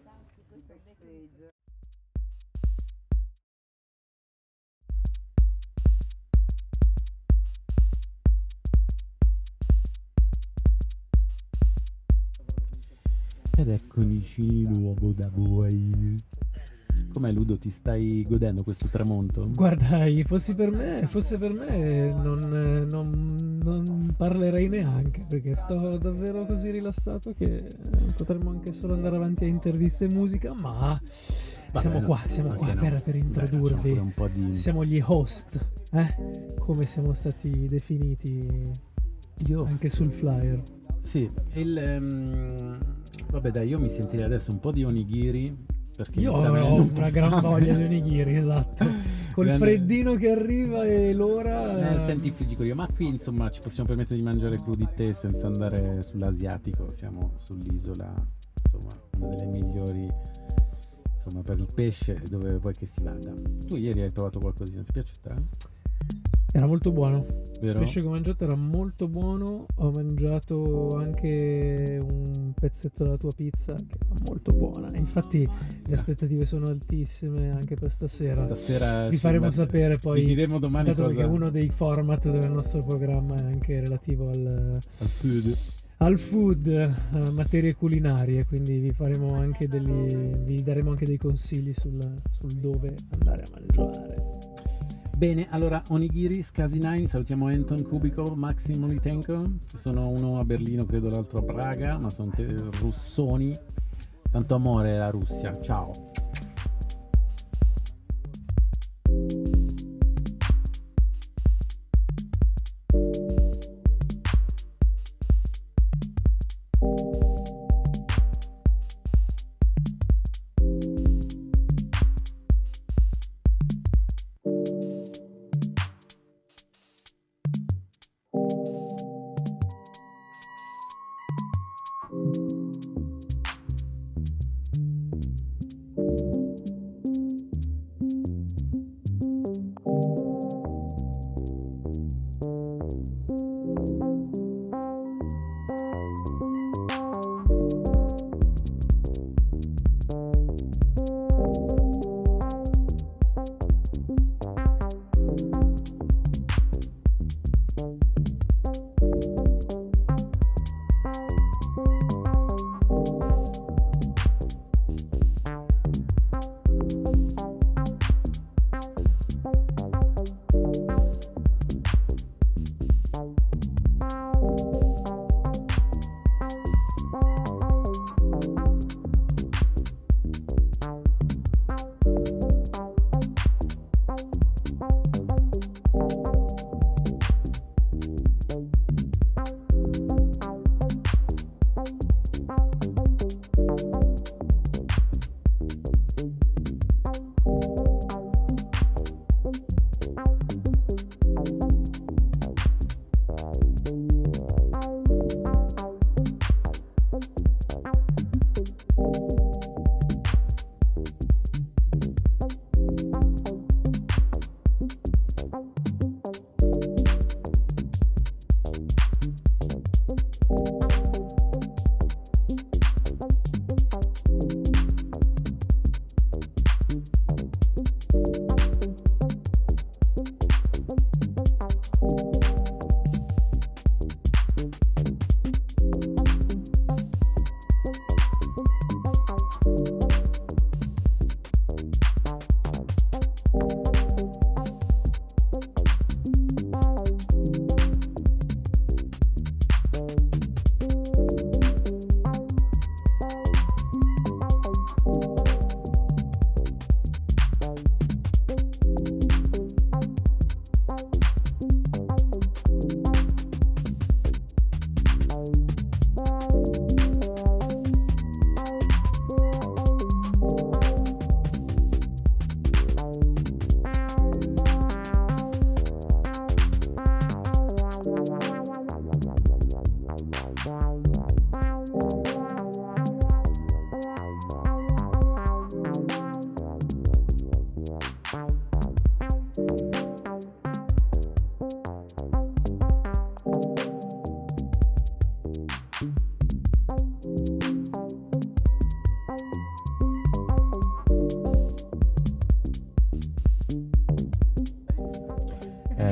Ed eccoci di nuovo da voi. Com'è, Ludo? Ti stai godendo questo tramonto? Guarda, fosse per me non parlerei neanche, perché sto davvero così rilassato che potremmo anche solo andare avanti a interviste e musica, ma siamo qua per introdurvi. Un po' di... Siamo gli host, come siamo stati definiti anche sul flyer. Sì, vabbè dai, io mi sentirei adesso un po' di onigiri, perché Io mi sta ho venendo un po' una gran fame. voglia di onigiri, esatto. Col Grande- freddino che arriva e l'ora... Senti il frigicorio, ma qui insomma ci possiamo permettere di mangiare crudité senza andare sull'asiatico, siamo sull'isola, insomma, una delle migliori, insomma, per il pesce, dove vuoi che si vada. Tu ieri hai provato qualcosina, ti piace a te? Era molto buono. Vero? Il pesce che ho mangiato era molto buono. Ho mangiato anche un pezzetto della tua pizza che era molto buona. Infatti le aspettative sono altissime anche per stasera. Stasera vi faremo sapere poi. Vi diremo domani dato cosa... perché uno dei format del nostro programma è anche relativo al food. Al food, a materie culinarie, quindi vi daremo anche dei consigli sul dove andare a mangiare. Bene, allora Onigiri, Scasi9, salutiamo Anton Kubikov, Maxim Litenko, sono uno a Berlino, credo l'altro a Praga, ma sono russoni, tanto amore alla Russia, ciao.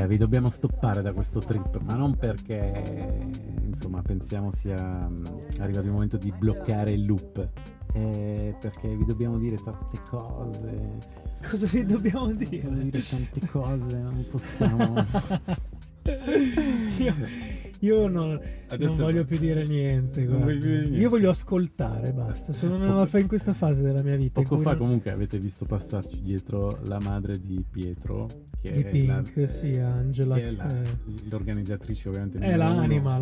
vi dobbiamo stoppare da questo trip, ma non perché insomma pensiamo sia arrivato il momento di bloccare il loop, perché vi dobbiamo dire tante cose. Cosa vi dobbiamo dire? Dobbiamo dire tante cose, non possiamo. Io non voglio più dire niente, io voglio ascoltare, basta. Sono in questa fase della mia vita. Poco fa comunque avete visto passarci dietro la madre di Pietro, che di è Pink, sì, Angela, che è l'organizzatrice ovviamente. È l'anima.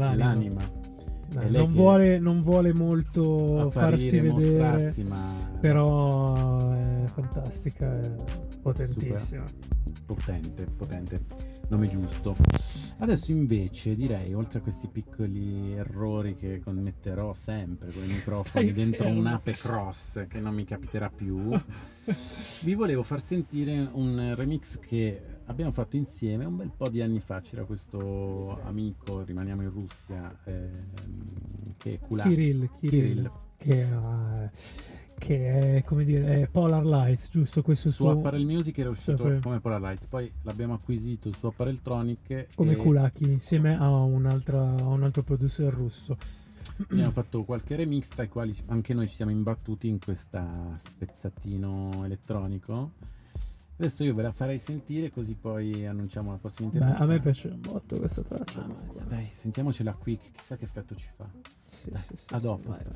Non vuole molto farsi vedere, però è fantastica, è potentissima. Potente. Nome giusto. Adesso invece direi, oltre a questi piccoli errori che commetterò sempre con i microfoni dentro un'ape cross che non mi capiterà più, vi volevo far sentire un remix che abbiamo fatto insieme un bel po' di anni fa. C'era questo amico, rimaniamo in Russia, che è Kirill, che è, come dire, è Polar Lights, giusto? Questo su Apparel Music era uscito come Polar Lights, poi l'abbiamo acquisito su Appareltronic come Kulaki, insieme a un altro producer russo. Abbiamo fatto qualche remix tra i quali anche noi ci siamo imbattuti in questa spezzatino elettronico. Adesso io ve la farei sentire, così poi annunciamo la prossima intervista. A me piace un botto questa traccia. Dai, sentiamocela qui, chissà che effetto ci fa. Sì, a dopo. Vai.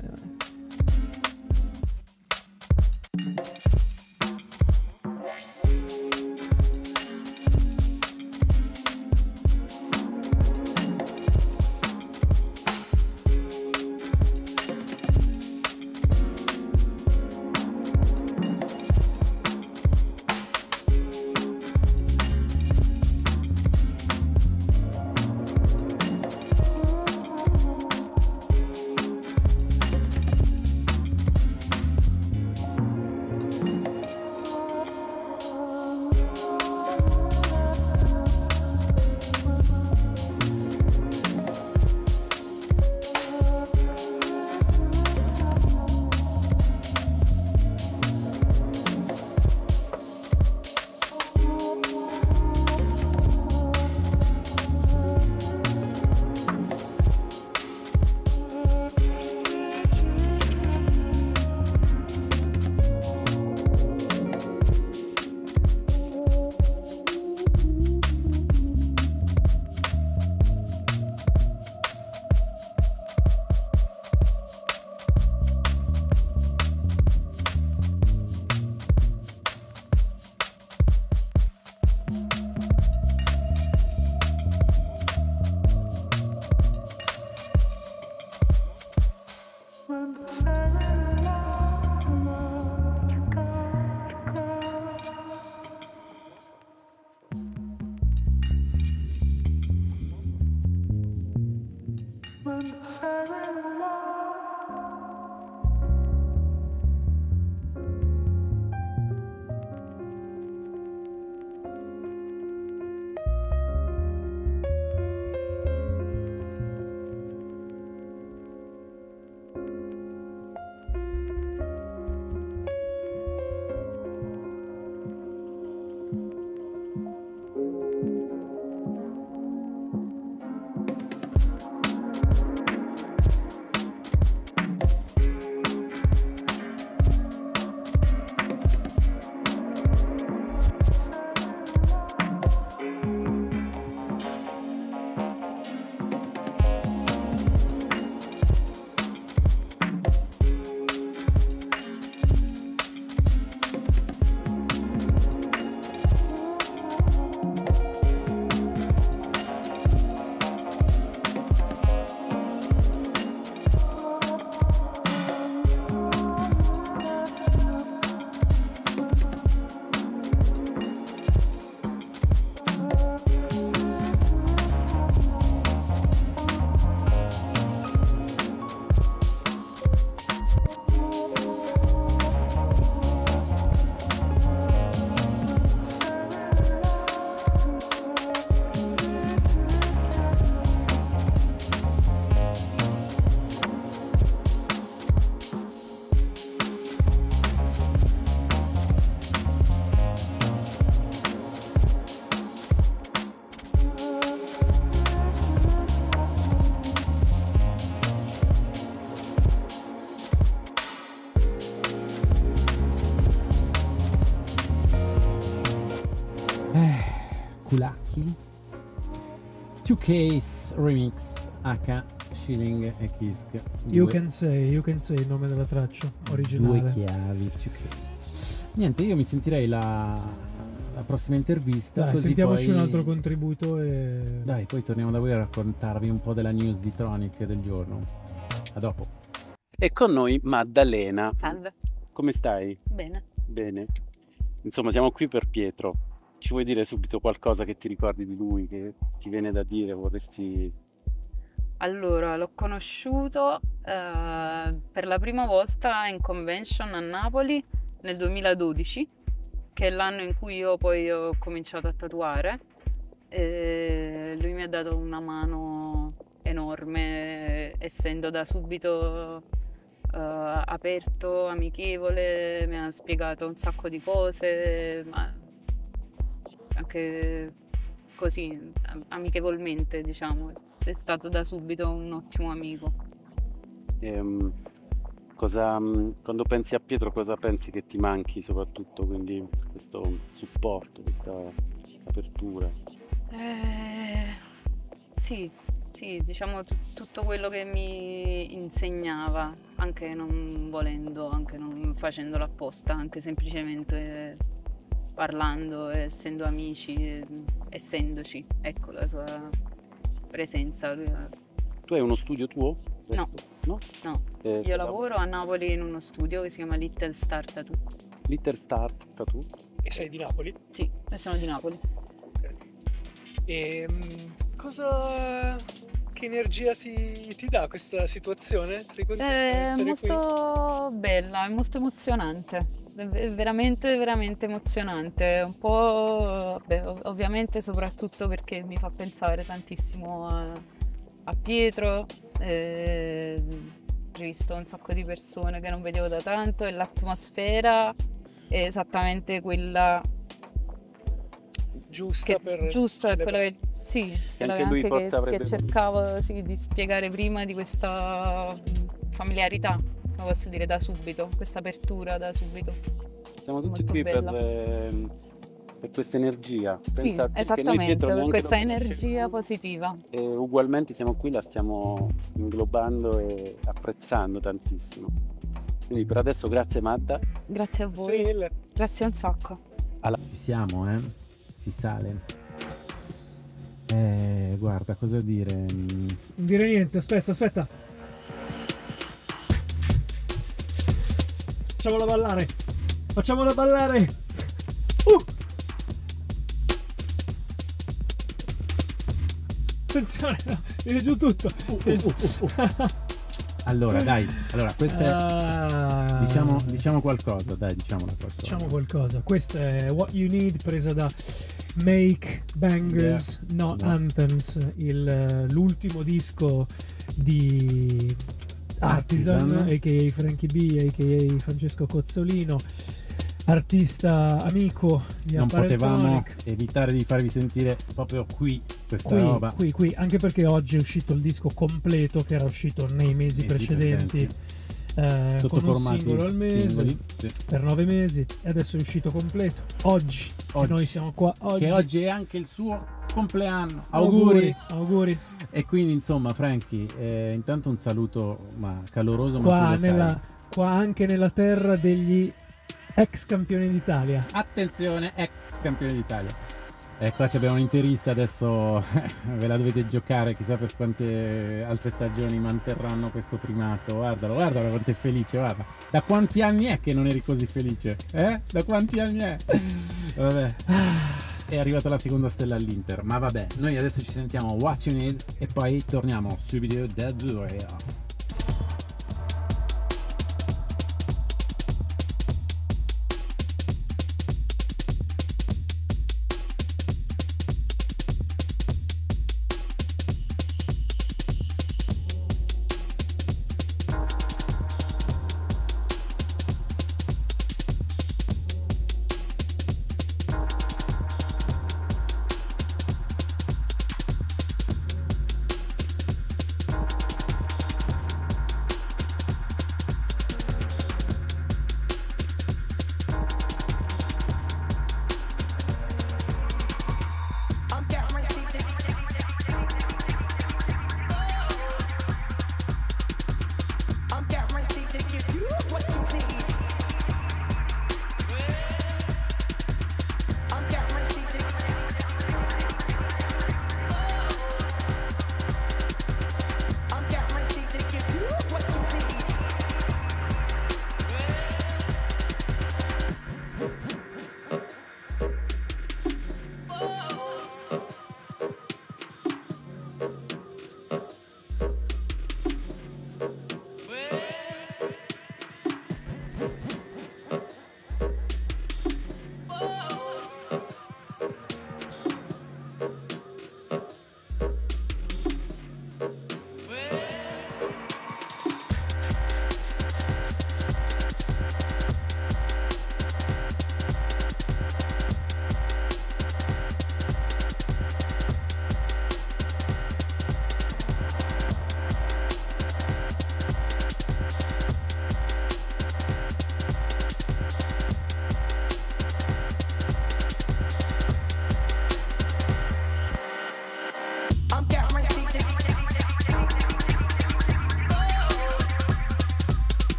2Case Remix H Shilling e Kisk. You Can Say il nome della traccia originale. 2 chiavi 2Case. Niente, io mi sentirei la prossima intervista. Dai, così sentiamoci poi... un altro contributo e... Dai, poi torniamo da voi a raccontarvi un po' della news di Tronic del giorno. A dopo. E con noi Maddalena. Salve. Come stai? Bene. Bene. Insomma, siamo qui per Pietro. Ci vuoi dire subito qualcosa che ti ricordi di lui, che ti viene da dire, vorresti... Allora, l'ho conosciuto per la prima volta in convention a Napoli nel 2012, che è l'anno in cui io poi ho cominciato a tatuare. E lui mi ha dato una mano enorme, essendo da subito aperto, amichevole, mi ha spiegato un sacco di cose, ma anche così, amichevolmente, diciamo. È stato da subito un ottimo amico. Quando pensi a Pietro, cosa pensi che ti manchi soprattutto? Quindi questo supporto, questa apertura? Sì, diciamo tutto quello che mi insegnava, anche non volendo, anche non facendolo apposta, anche semplicemente parlando, essendo amici, essendoci, ecco la sua presenza. Tu hai uno studio tuo? No. No? No, io lavoro a Napoli in uno studio che si chiama Little Star Tattoo. Little Star Tattoo? E sei di Napoli? Sì, sono di Napoli. E che energia ti dà questa situazione? È molto bella, è molto emozionante. È veramente, veramente emozionante. Un po', ovviamente, soprattutto perché mi fa pensare tantissimo a Pietro. Ho visto un sacco di persone che non vedevo da tanto e l'atmosfera è esattamente quella giusta è quella che sì, che cercavo di spiegare prima, di questa familiarità, come posso dire, da subito, questa apertura da subito. Siamo tutti molto qui bella. Per questa energia. Sì, esattamente, per questa energia positiva. E ugualmente siamo qui, la stiamo inglobando e apprezzando tantissimo. Quindi per adesso grazie Madda. Grazie a voi. Grazie un sacco. Ci siamo, si sale. Guarda, cosa dire? Non dire niente, aspetta. Facciamola ballare. Attenzione, viene giù tutto. Allora, dai, questa è... diciamo qualcosa, dai, diciamola qualcosa. Diciamo qualcosa. Questa è What You Need, presa da Make Bangers, Not Anthems, l'ultimo disco di Artisan, a.k.a. Frankie B, a.k.a. Francesco Cozzolino, artista amico di Non potevamo Tronic. evitare di farvi sentire proprio qui questa roba. Qui, anche perché oggi è uscito il disco completo che era uscito nei mesi precedenti, sotto con un formati singolo al mese, singoli, sì. per 9 mesi, e adesso è uscito completo oggi. E noi siamo qua oggi. Che oggi è anche il suo compleanno. Auguri. E quindi insomma, Frankie, intanto un saluto caloroso, Qua anche nella terra degli ex campioni d'Italia. Attenzione, ex campioni d'Italia. Qua abbiamo un interista, adesso ve la dovete giocare, chissà per quante altre stagioni manterranno questo primato. Guardalo quanto è felice, guarda. Da quanti anni è che non eri così felice? Da quanti anni è? Vabbè. È arrivata la seconda stella all'Inter, ma vabbè, noi adesso ci sentiamo What You Need e poi torniamo subito da due.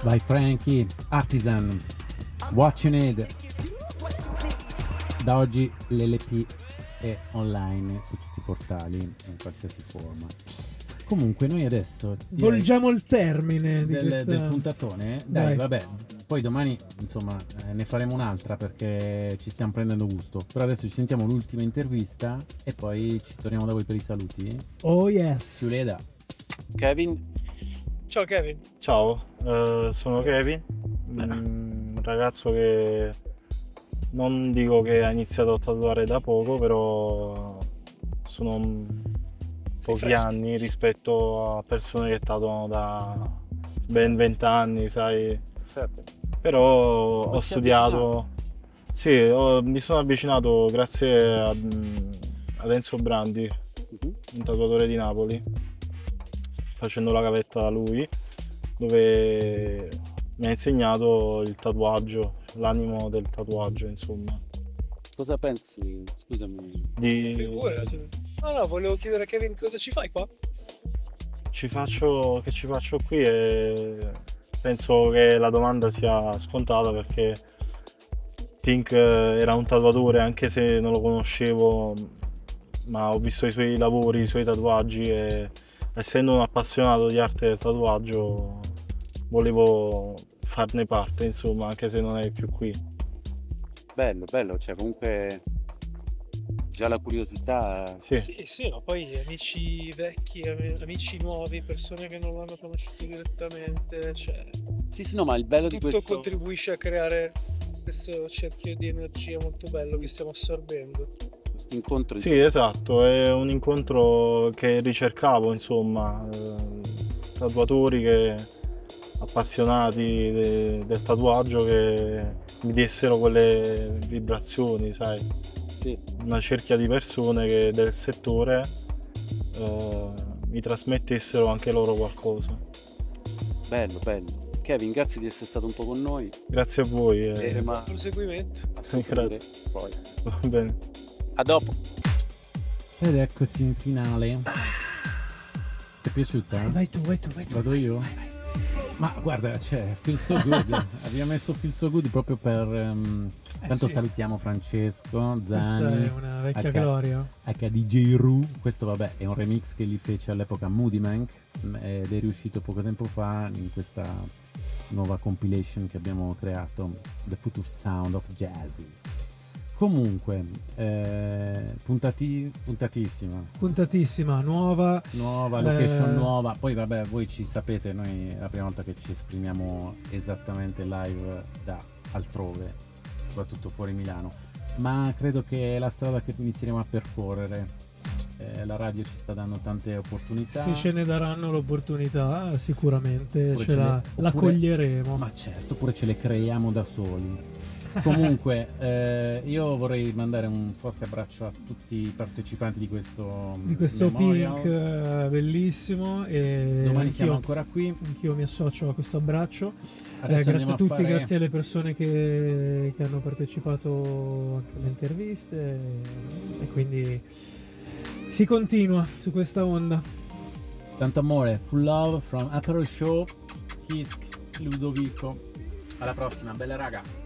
Vai Frankie, Artisan, Watching It. Da oggi l'LP è online su tutti i portali, in qualsiasi forma. Comunque noi adesso volgiamo il termine del puntatone. Dai, vabbè, poi domani insomma ne faremo un'altra perché ci stiamo prendendo gusto. Però adesso ci sentiamo l'ultima intervista e poi ci torniamo da voi per i saluti. Oh yes. Giulietta. Kevin. Ciao Kevin. Ciao, sono Kevin, un ragazzo che non dico che ha iniziato a tatuare da poco, però sono pochi anni rispetto a persone che tatuano da ben 20 anni, sai. Certo. Però ho studiato, sì, mi sono avvicinato grazie ad Enzo Brandi, un tatuatore di Napoli, facendo la gavetta da lui, dove mi ha insegnato il tatuaggio, l'animo del tatuaggio, insomma. Cosa pensi? Scusami. No, volevo chiedere a Kevin cosa ci fai qua? Che ci faccio qui e penso che la domanda sia scontata perché Pink era un tatuatore, anche se non lo conoscevo, ma ho visto i suoi lavori, i suoi tatuaggi e essendo un appassionato di arte del tatuaggio volevo farne parte, insomma, anche se non è più qui. Bello, cioè comunque già la curiosità. Sì, ma poi amici vecchi, amici nuovi, persone che non l'hanno conosciuto direttamente, cioè. Sì, no, ma il bello di questo. Tutto contribuisce a creare questo cerchio di energia molto bello che stiamo assorbendo. Questo incontro. Sì, esatto, è un incontro che ricercavo, insomma, tatuatori appassionati del tatuaggio che mi dessero quelle vibrazioni, sai. Sì. Una cerchia di persone che del settore mi trasmettessero anche loro qualcosa. Bello. Kevin, grazie di essere stato un po' con noi. Grazie a voi. Ma proseguimento. Grazie. Poi. Va bene. A dopo. Ed eccoci in finale. Ti è piaciuta? Vai tu. Vado io? Vai. Ma guarda, Feel So Good. Abbiamo messo Feel So Good proprio per... tanto salutiamo Francesco Zani. Questa è una vecchia gloria. DJ Ru. Questo vabbè è un remix che gli fece all'epoca Moody Mank ed è riuscito poco tempo fa in questa nuova compilation che abbiamo creato, The Future Sound of Jazzy. Comunque, puntatissima, nuova location nuova. Poi vabbè, voi ci sapete, noi è la prima volta che ci esprimiamo esattamente live da altrove, soprattutto fuori Milano, ma credo che è la strada che inizieremo a percorrere. La radio ci sta dando tante opportunità. Sì, ce ne daranno l'opportunità, sicuramente la coglieremo. Ma certo, oppure ce le creiamo da soli. Comunque io vorrei mandare un forte abbraccio a tutti i partecipanti di questo Memorial. Pink bellissimo, e domani siamo ancora qui. Anch'io mi associo a questo abbraccio. Grazie a tutti, grazie alle persone che hanno partecipato anche alle interviste e quindi si continua su questa onda. Tanto amore, full love from Aperol Show, Kiss Ludovico. Alla prossima, bella raga.